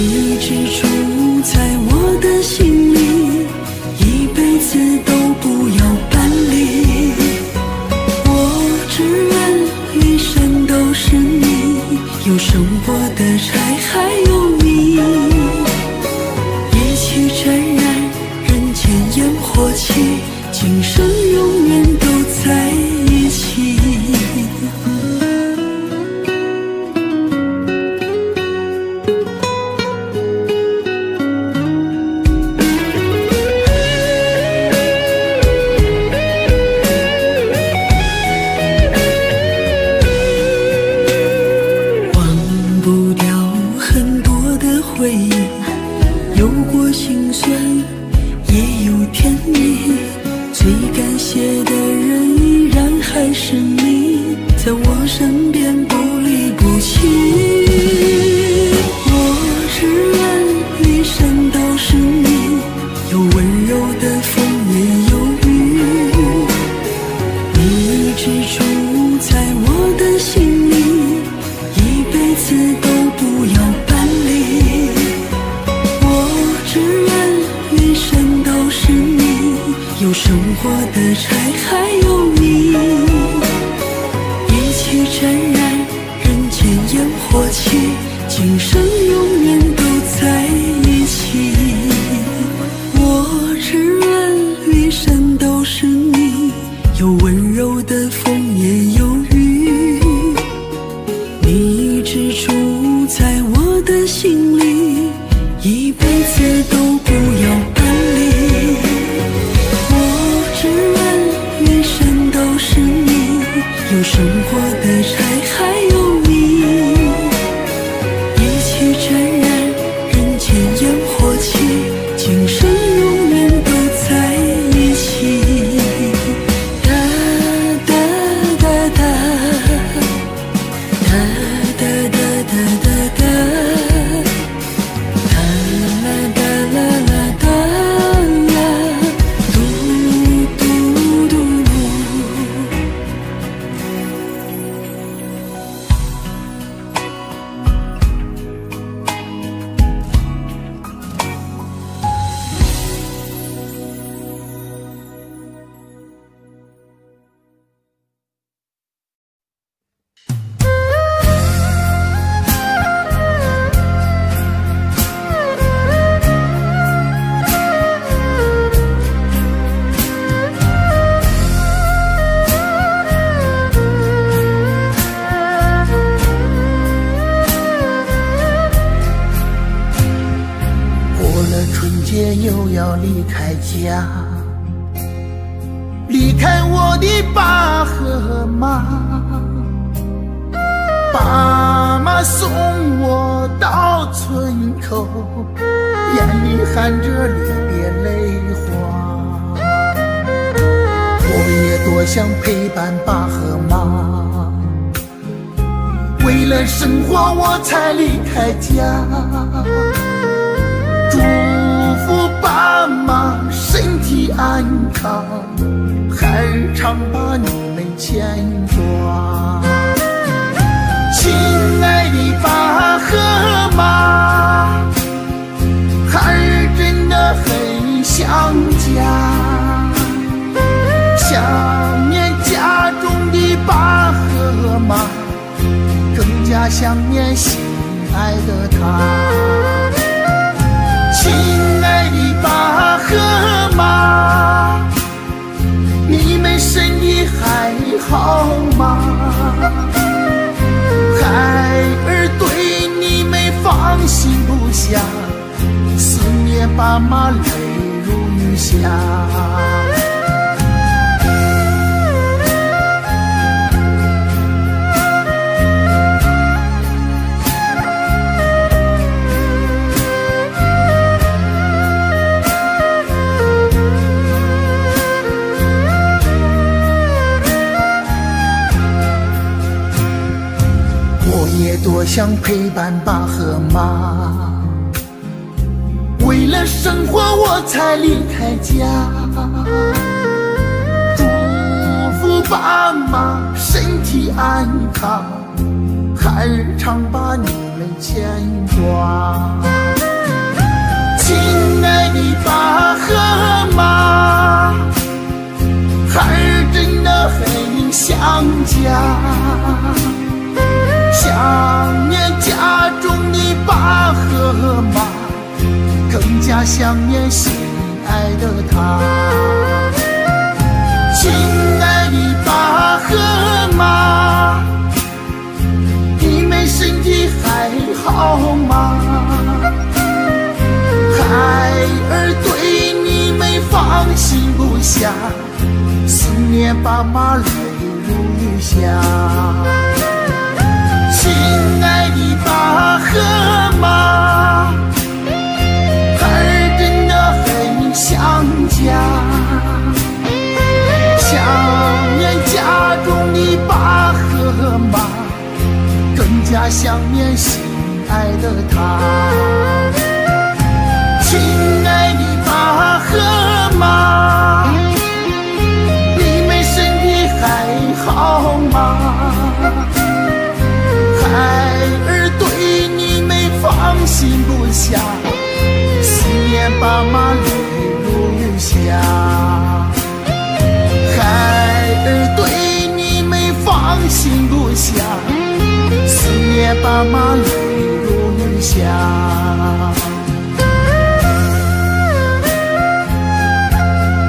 都不今生永远都在一起。忘不掉很多的回忆，有过心酸也有甜蜜，最感谢的人依然还是你，在我身边不离不弃。我只愿一生都是你，有温柔的风也有雨，你一直住在我的心里，一辈子都不要搬离。我只愿一生都是你，有生活的柴还有你，一起沾染人间烟火气，今生永远都在一起。我只愿一生都是你，有温柔的风也有雨，你一直住在我的心里，一辈子都不要搬离。我只愿一生都是你，有生活的柴还有你，一起沾染人间烟火气，今生永远都在一起。哒哒哒哒，哒哒哒哒哒哒，哒啦哒啦啦哒啦，嘟嘟嘟嘟。 过了春节又要离开家，离开我的爸和妈，爸妈送我到村口，眼里含着离别泪花。我也多想陪伴爸和妈，为了生活我才离开家。祝福爸妈身体安康，孩儿常把你们牵挂。亲爱的爸和妈，孩儿真的很想家，想念家中的爸和妈，更加想念心爱的他。亲爱的爸和妈，你们身体还好吗？孩儿对你们放心不下，思念爸妈泪如雨下。也多想陪伴爸和妈，为了生活我才离开家。祝福爸妈身体安康，孩儿常把你们牵挂。亲爱的爸和妈，孩儿真的很想家，想念家中的爸和妈，更加想念心爱的他。 亲爱的爸和妈，你们身体还好吗？孩儿对你们放心不下，思念爸妈泪如雨下。亲爱的爸和妈，孩儿真的很想家，想念家中的爸和妈，更加想念心爱的他。亲爱的爸和妈，你们身体还好吗？孩儿对你们放心不下，思念爸妈泪如雨下。孩儿对你们放心不下，思念爸妈泪如雨下。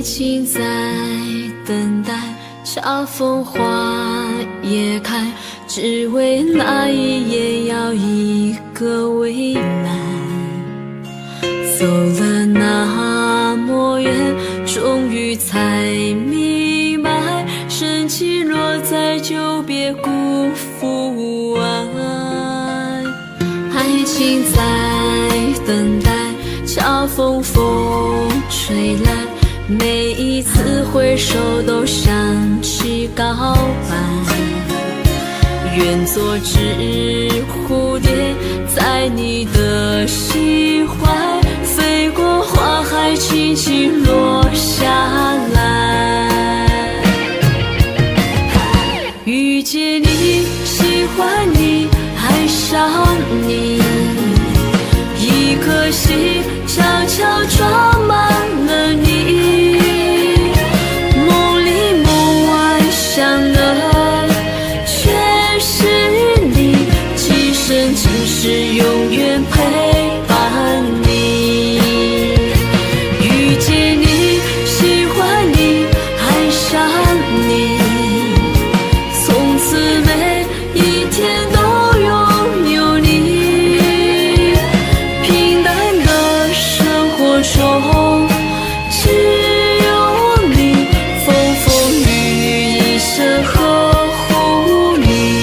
情在等待，恰逢花也开，只为那一夜要一个未来。走了那么远，终于才明白，深情若在就别辜负爱。爱情在等待，恰逢风吹来，每一次回首都想起告白。愿做只蝴蝶，在你的心怀，飞过花海，轻轻落下来。遇见你，喜欢你，爱上你，一颗心悄悄装满了你，梦里梦外想的却是你，今生今世永远陪伴你。遇见你，喜欢你，爱上你，从此每一天都拥有你。平淡的生活中只有你，风风雨雨一生呵护你。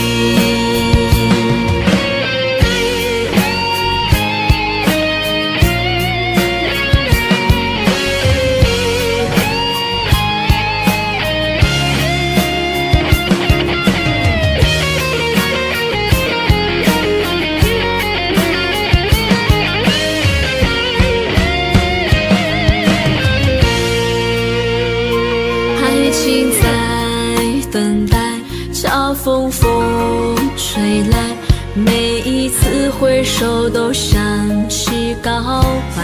爱情在等待，恰逢风吹来，每一次回首都想起告白。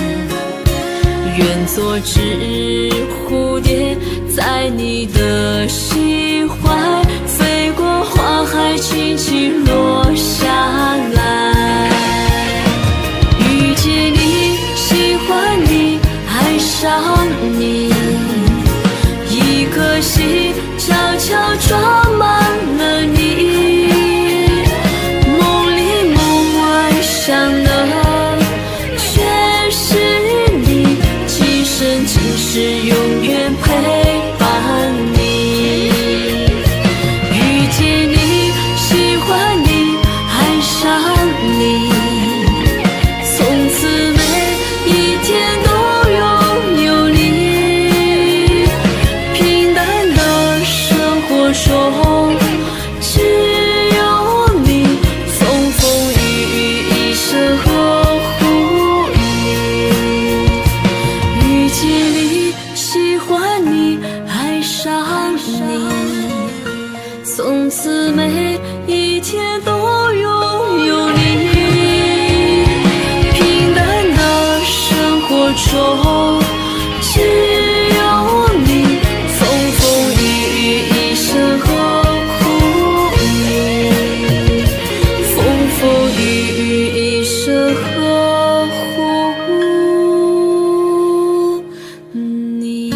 愿做只蝴蝶，在你的心怀，飞过花海，轻轻落下来。遇见你，喜欢你，爱上你，一颗心悄悄装满了你，梦里梦外想的却是你，今生今世永远陪伴你。遇见你，喜欢你，爱上你，从此每一天都拥有你。平淡的生活中只有你，风风雨雨一生呵护你。遇见你，喜欢你，爱上你，从此每一天都拥有你。平淡的生活中只有你，风风雨雨一生呵护你，风风雨雨一生呵护你。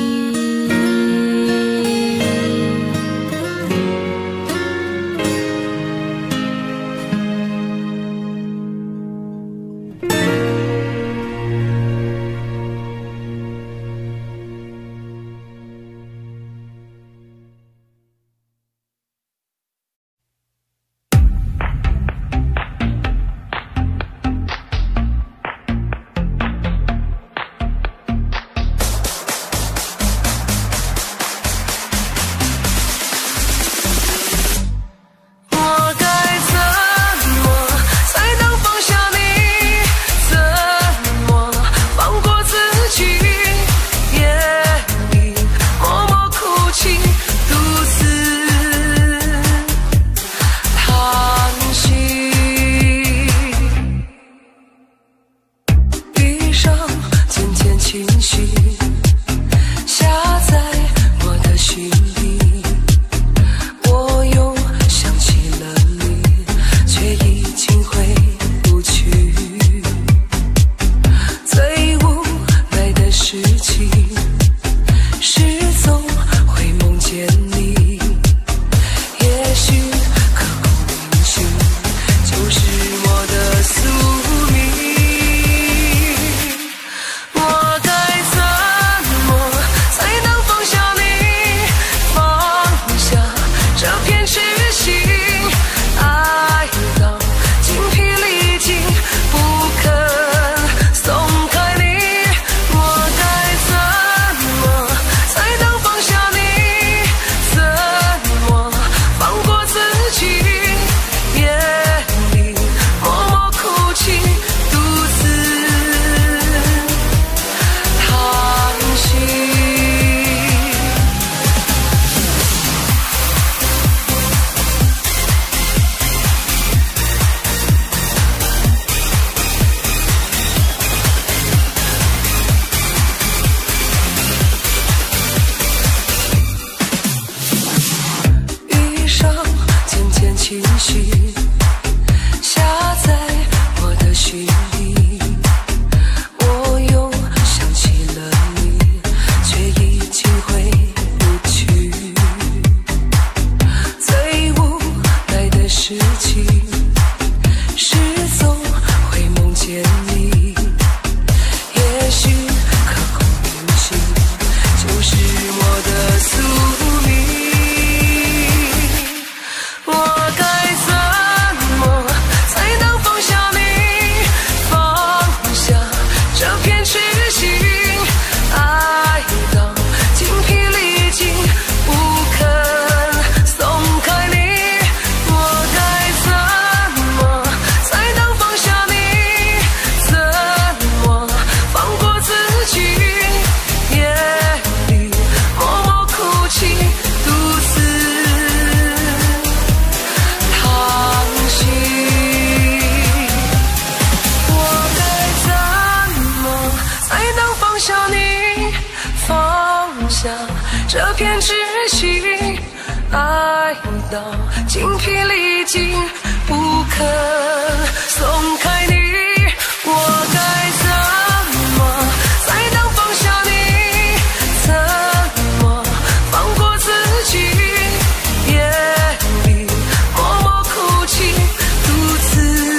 你，放下这片痴心，爱到精疲力尽，不肯松开你，我该怎么才能放下你？怎么放过自己？夜里默默哭泣，独自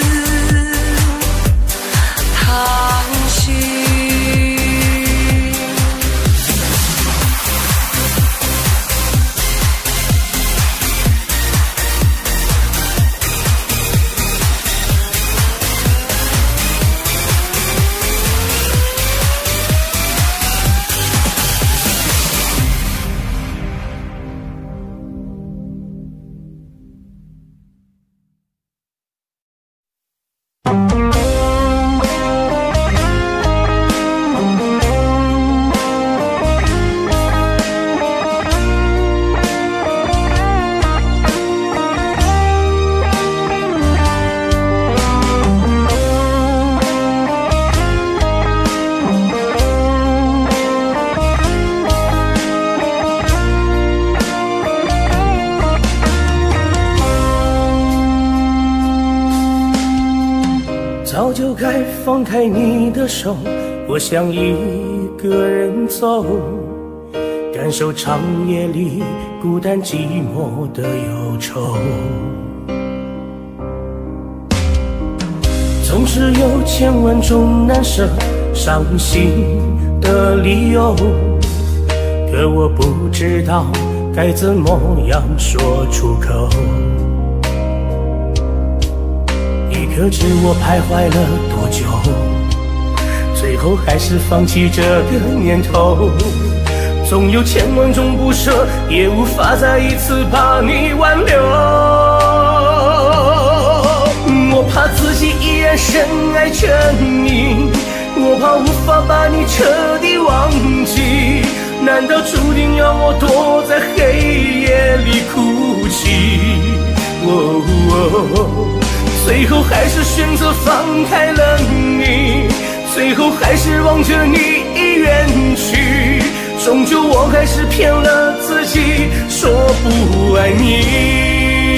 叹息。 早就该放开你的手，我想一个人走，感受长夜里孤单寂寞的忧愁。总是有千万种难舍伤心的理由，可我不知道该怎么样说出口。可知我徘徊了多久，最后还是放弃这个念头。总有千万种不舍，也无法再一次把你挽留。我怕自己依然深爱着你，我怕无法把你彻底忘记。难道注定要我躲在黑夜里哭泣？最后还是选择放开了你，最后还是望着你远去，终究我还是骗了自己，说不爱你。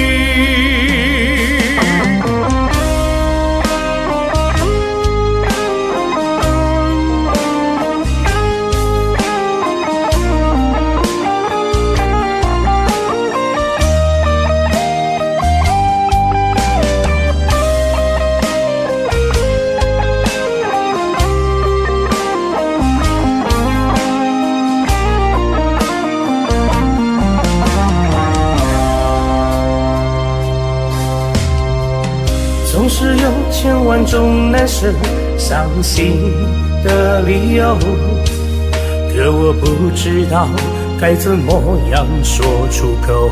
总是有千万种难舍伤心的理由，可我不知道该怎么样说出口。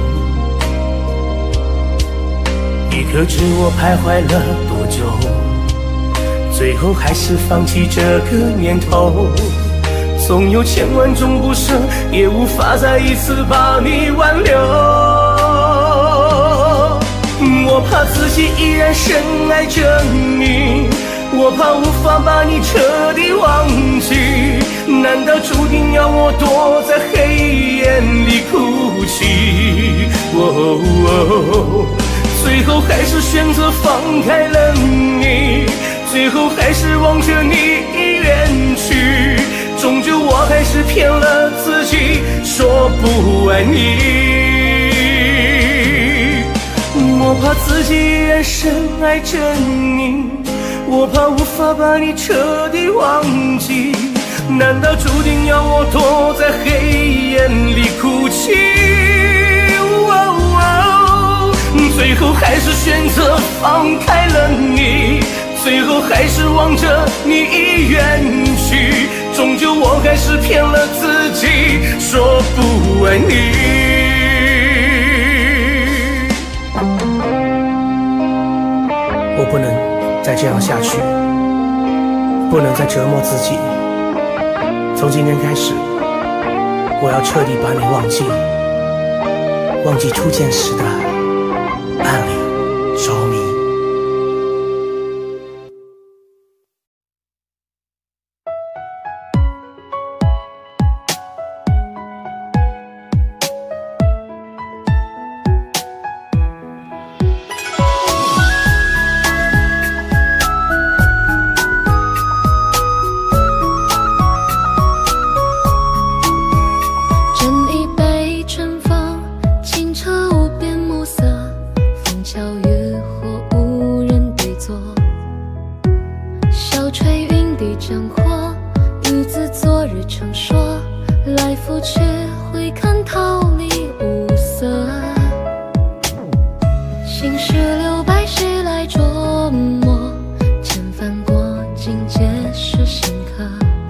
你可知我徘徊了多久，最后还是放弃这个念头。总有千万种不舍，也无法再一次把你挽留。我怕自己依然深爱着你，我怕无法把你彻底忘记。难道注定要我躲在黑夜里哭泣？最后还是选择放开了你，最后还是望着你远去，终究我还是骗了自己，说不爱你。我怕自己依然深爱着你，我怕无法把你彻底忘记。难道注定要我躲在黑夜里哭泣？最后还是选择放开了你，最后还是望着你远去，终究我还是骗了自己，说不爱你。我不能再这样下去，不能再折磨自己。从今天开始，我要彻底把你忘记，忘记初见时的暗恋着迷。 再拂却回看桃李无色。心事留白谁来琢磨？千帆过尽皆是新客。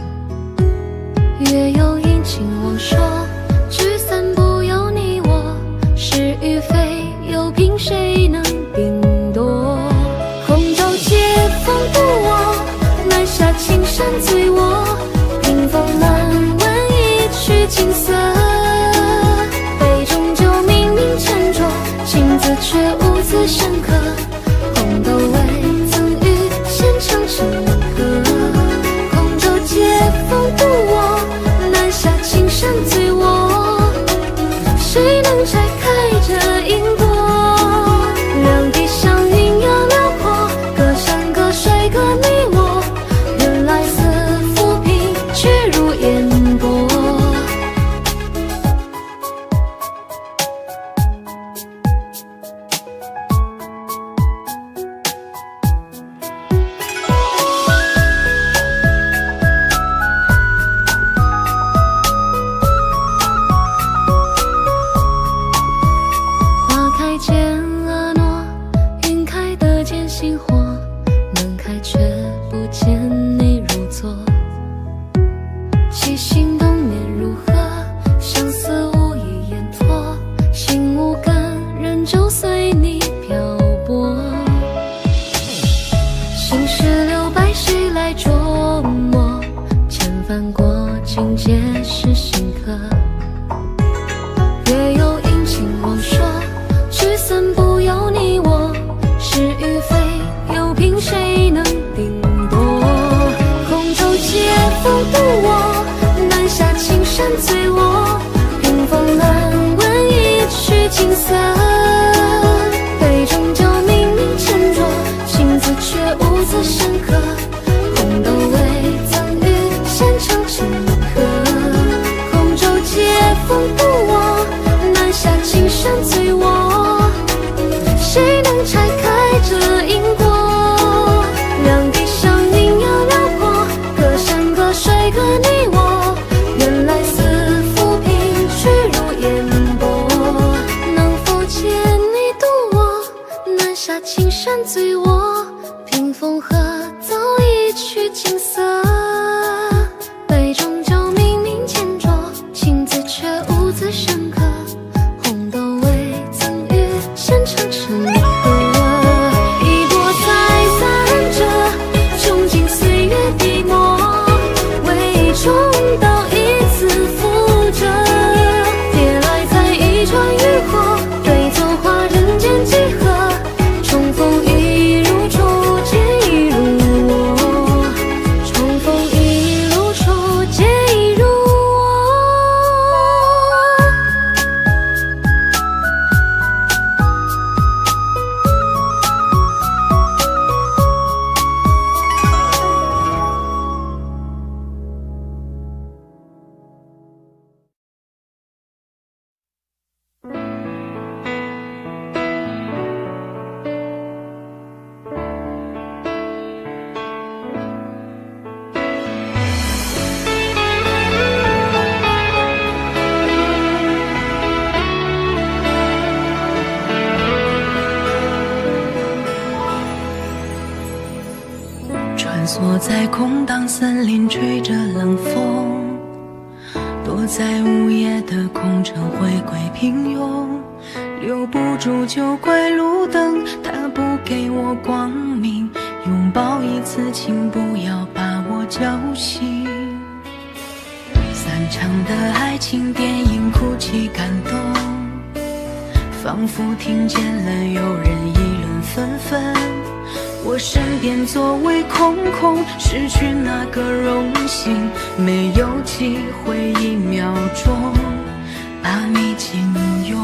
月有阴晴忘说，聚散不由你我。是与非又凭谁能定夺？空舟借风渡我，南下青山醉我。屏风难闻一曲景色，杯中酒冥冥斟酌，情字却无字深刻。红豆未曾遇，闲唱成歌。空舟借风渡我，南下青山醉我。谁能拆开这因果？两地相云要辽阔，隔山隔水隔你我。原来似浮萍，却如烟波。花开见婀娜，云开得见星火。门开却不见你入座。七星东面如何？相思无意言托。心无感，人就随你漂泊。心事留白谁来琢磨？千帆过尽皆是新客。月有阴晴忘说，聚散不由你我。是与非又凭谁能定夺？空舟借风渡我，南下青山醉我。屏风难闻一曲景色，杯中酒冥冥斟酌，情字却无字深刻。红豆未曾遇，闲唱成歌。空舟借风渡我，南下青山醉我。谁能拆开这因果？两地相云要辽阔，隔山隔水隔你我。原来似浮萍，去如烟波。能否借你渡我，南下青山醉我。屏风合奏一曲景色，杯中酒冥冥斟酌，情字却无字深刻。红豆未曾遇，闲唱成歌。一波再散着，穷尽岁月笔墨。唯中道一字附着，别来在一船渔火。对坐花人间几何？重逢一如初，皆已如我。重逢一如初，皆已如我。 穿梭在空荡森林，吹着冷风，躲在午夜的空城，回归平庸。留不住就怪路灯，它不给我光明。拥抱一次，请不要把我叫醒。散场的爱情电影，哭泣感动，仿佛听见了有人议论纷纷。我身边座位空空，失去那个荣幸，没有机会一秒钟把你紧拥。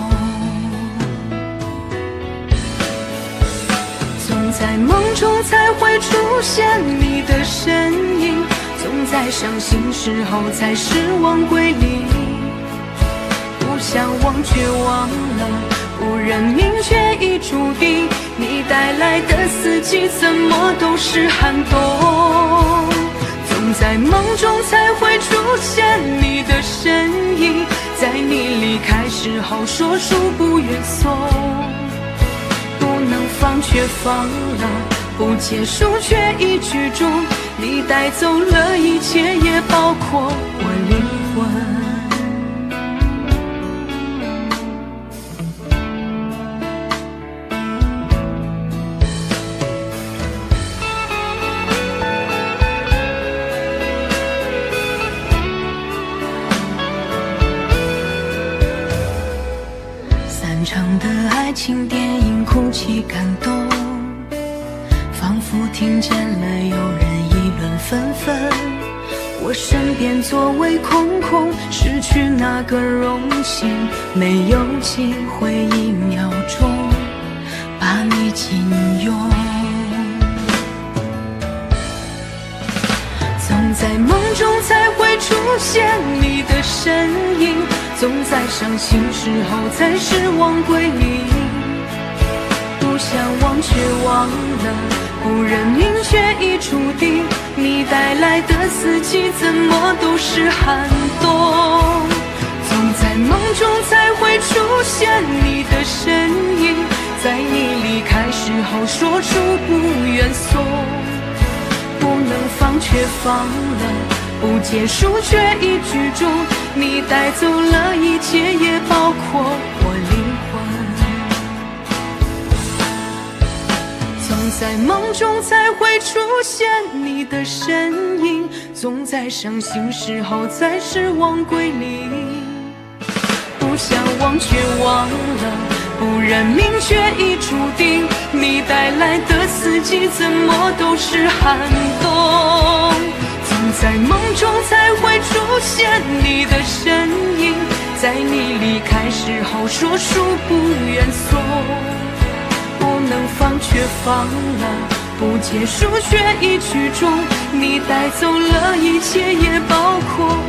总在梦中才会出现你的身影，总在伤心时候才失望归零。不想忘却忘了，不认命却已注定。你带来的四季怎么都是寒冬？总在梦中才会出现你的身说书不愿送，不能放却放了，不结束却已剧终。你带走了一切，也包括我灵魂。散场的爱情电影，哭泣感动，仿佛听见了有人议论纷纷。我身边座位空空，失去那个荣幸，没有机会一秒钟把你紧拥。总在梦中才会出现你的身影，总在伤心时候才失望归零。不想忘却忘了，不认命却已注定。你带来的四季怎么都是寒冬。总在梦中才会出现你的身影，在你离开时候说出不愿送。不能放却放了，不结束却已剧终。你带走了一切，也包括我灵魂。总在梦中才会出现你的身影，总在伤心时候才失望归零。不想忘却忘了，不认命却已注定。你带来的四季怎么都是寒冬。总在梦中才会出现你的身影，在你离开时候说出不愿送。不能放却放了，不结束却已剧终。你带走了一切，也包括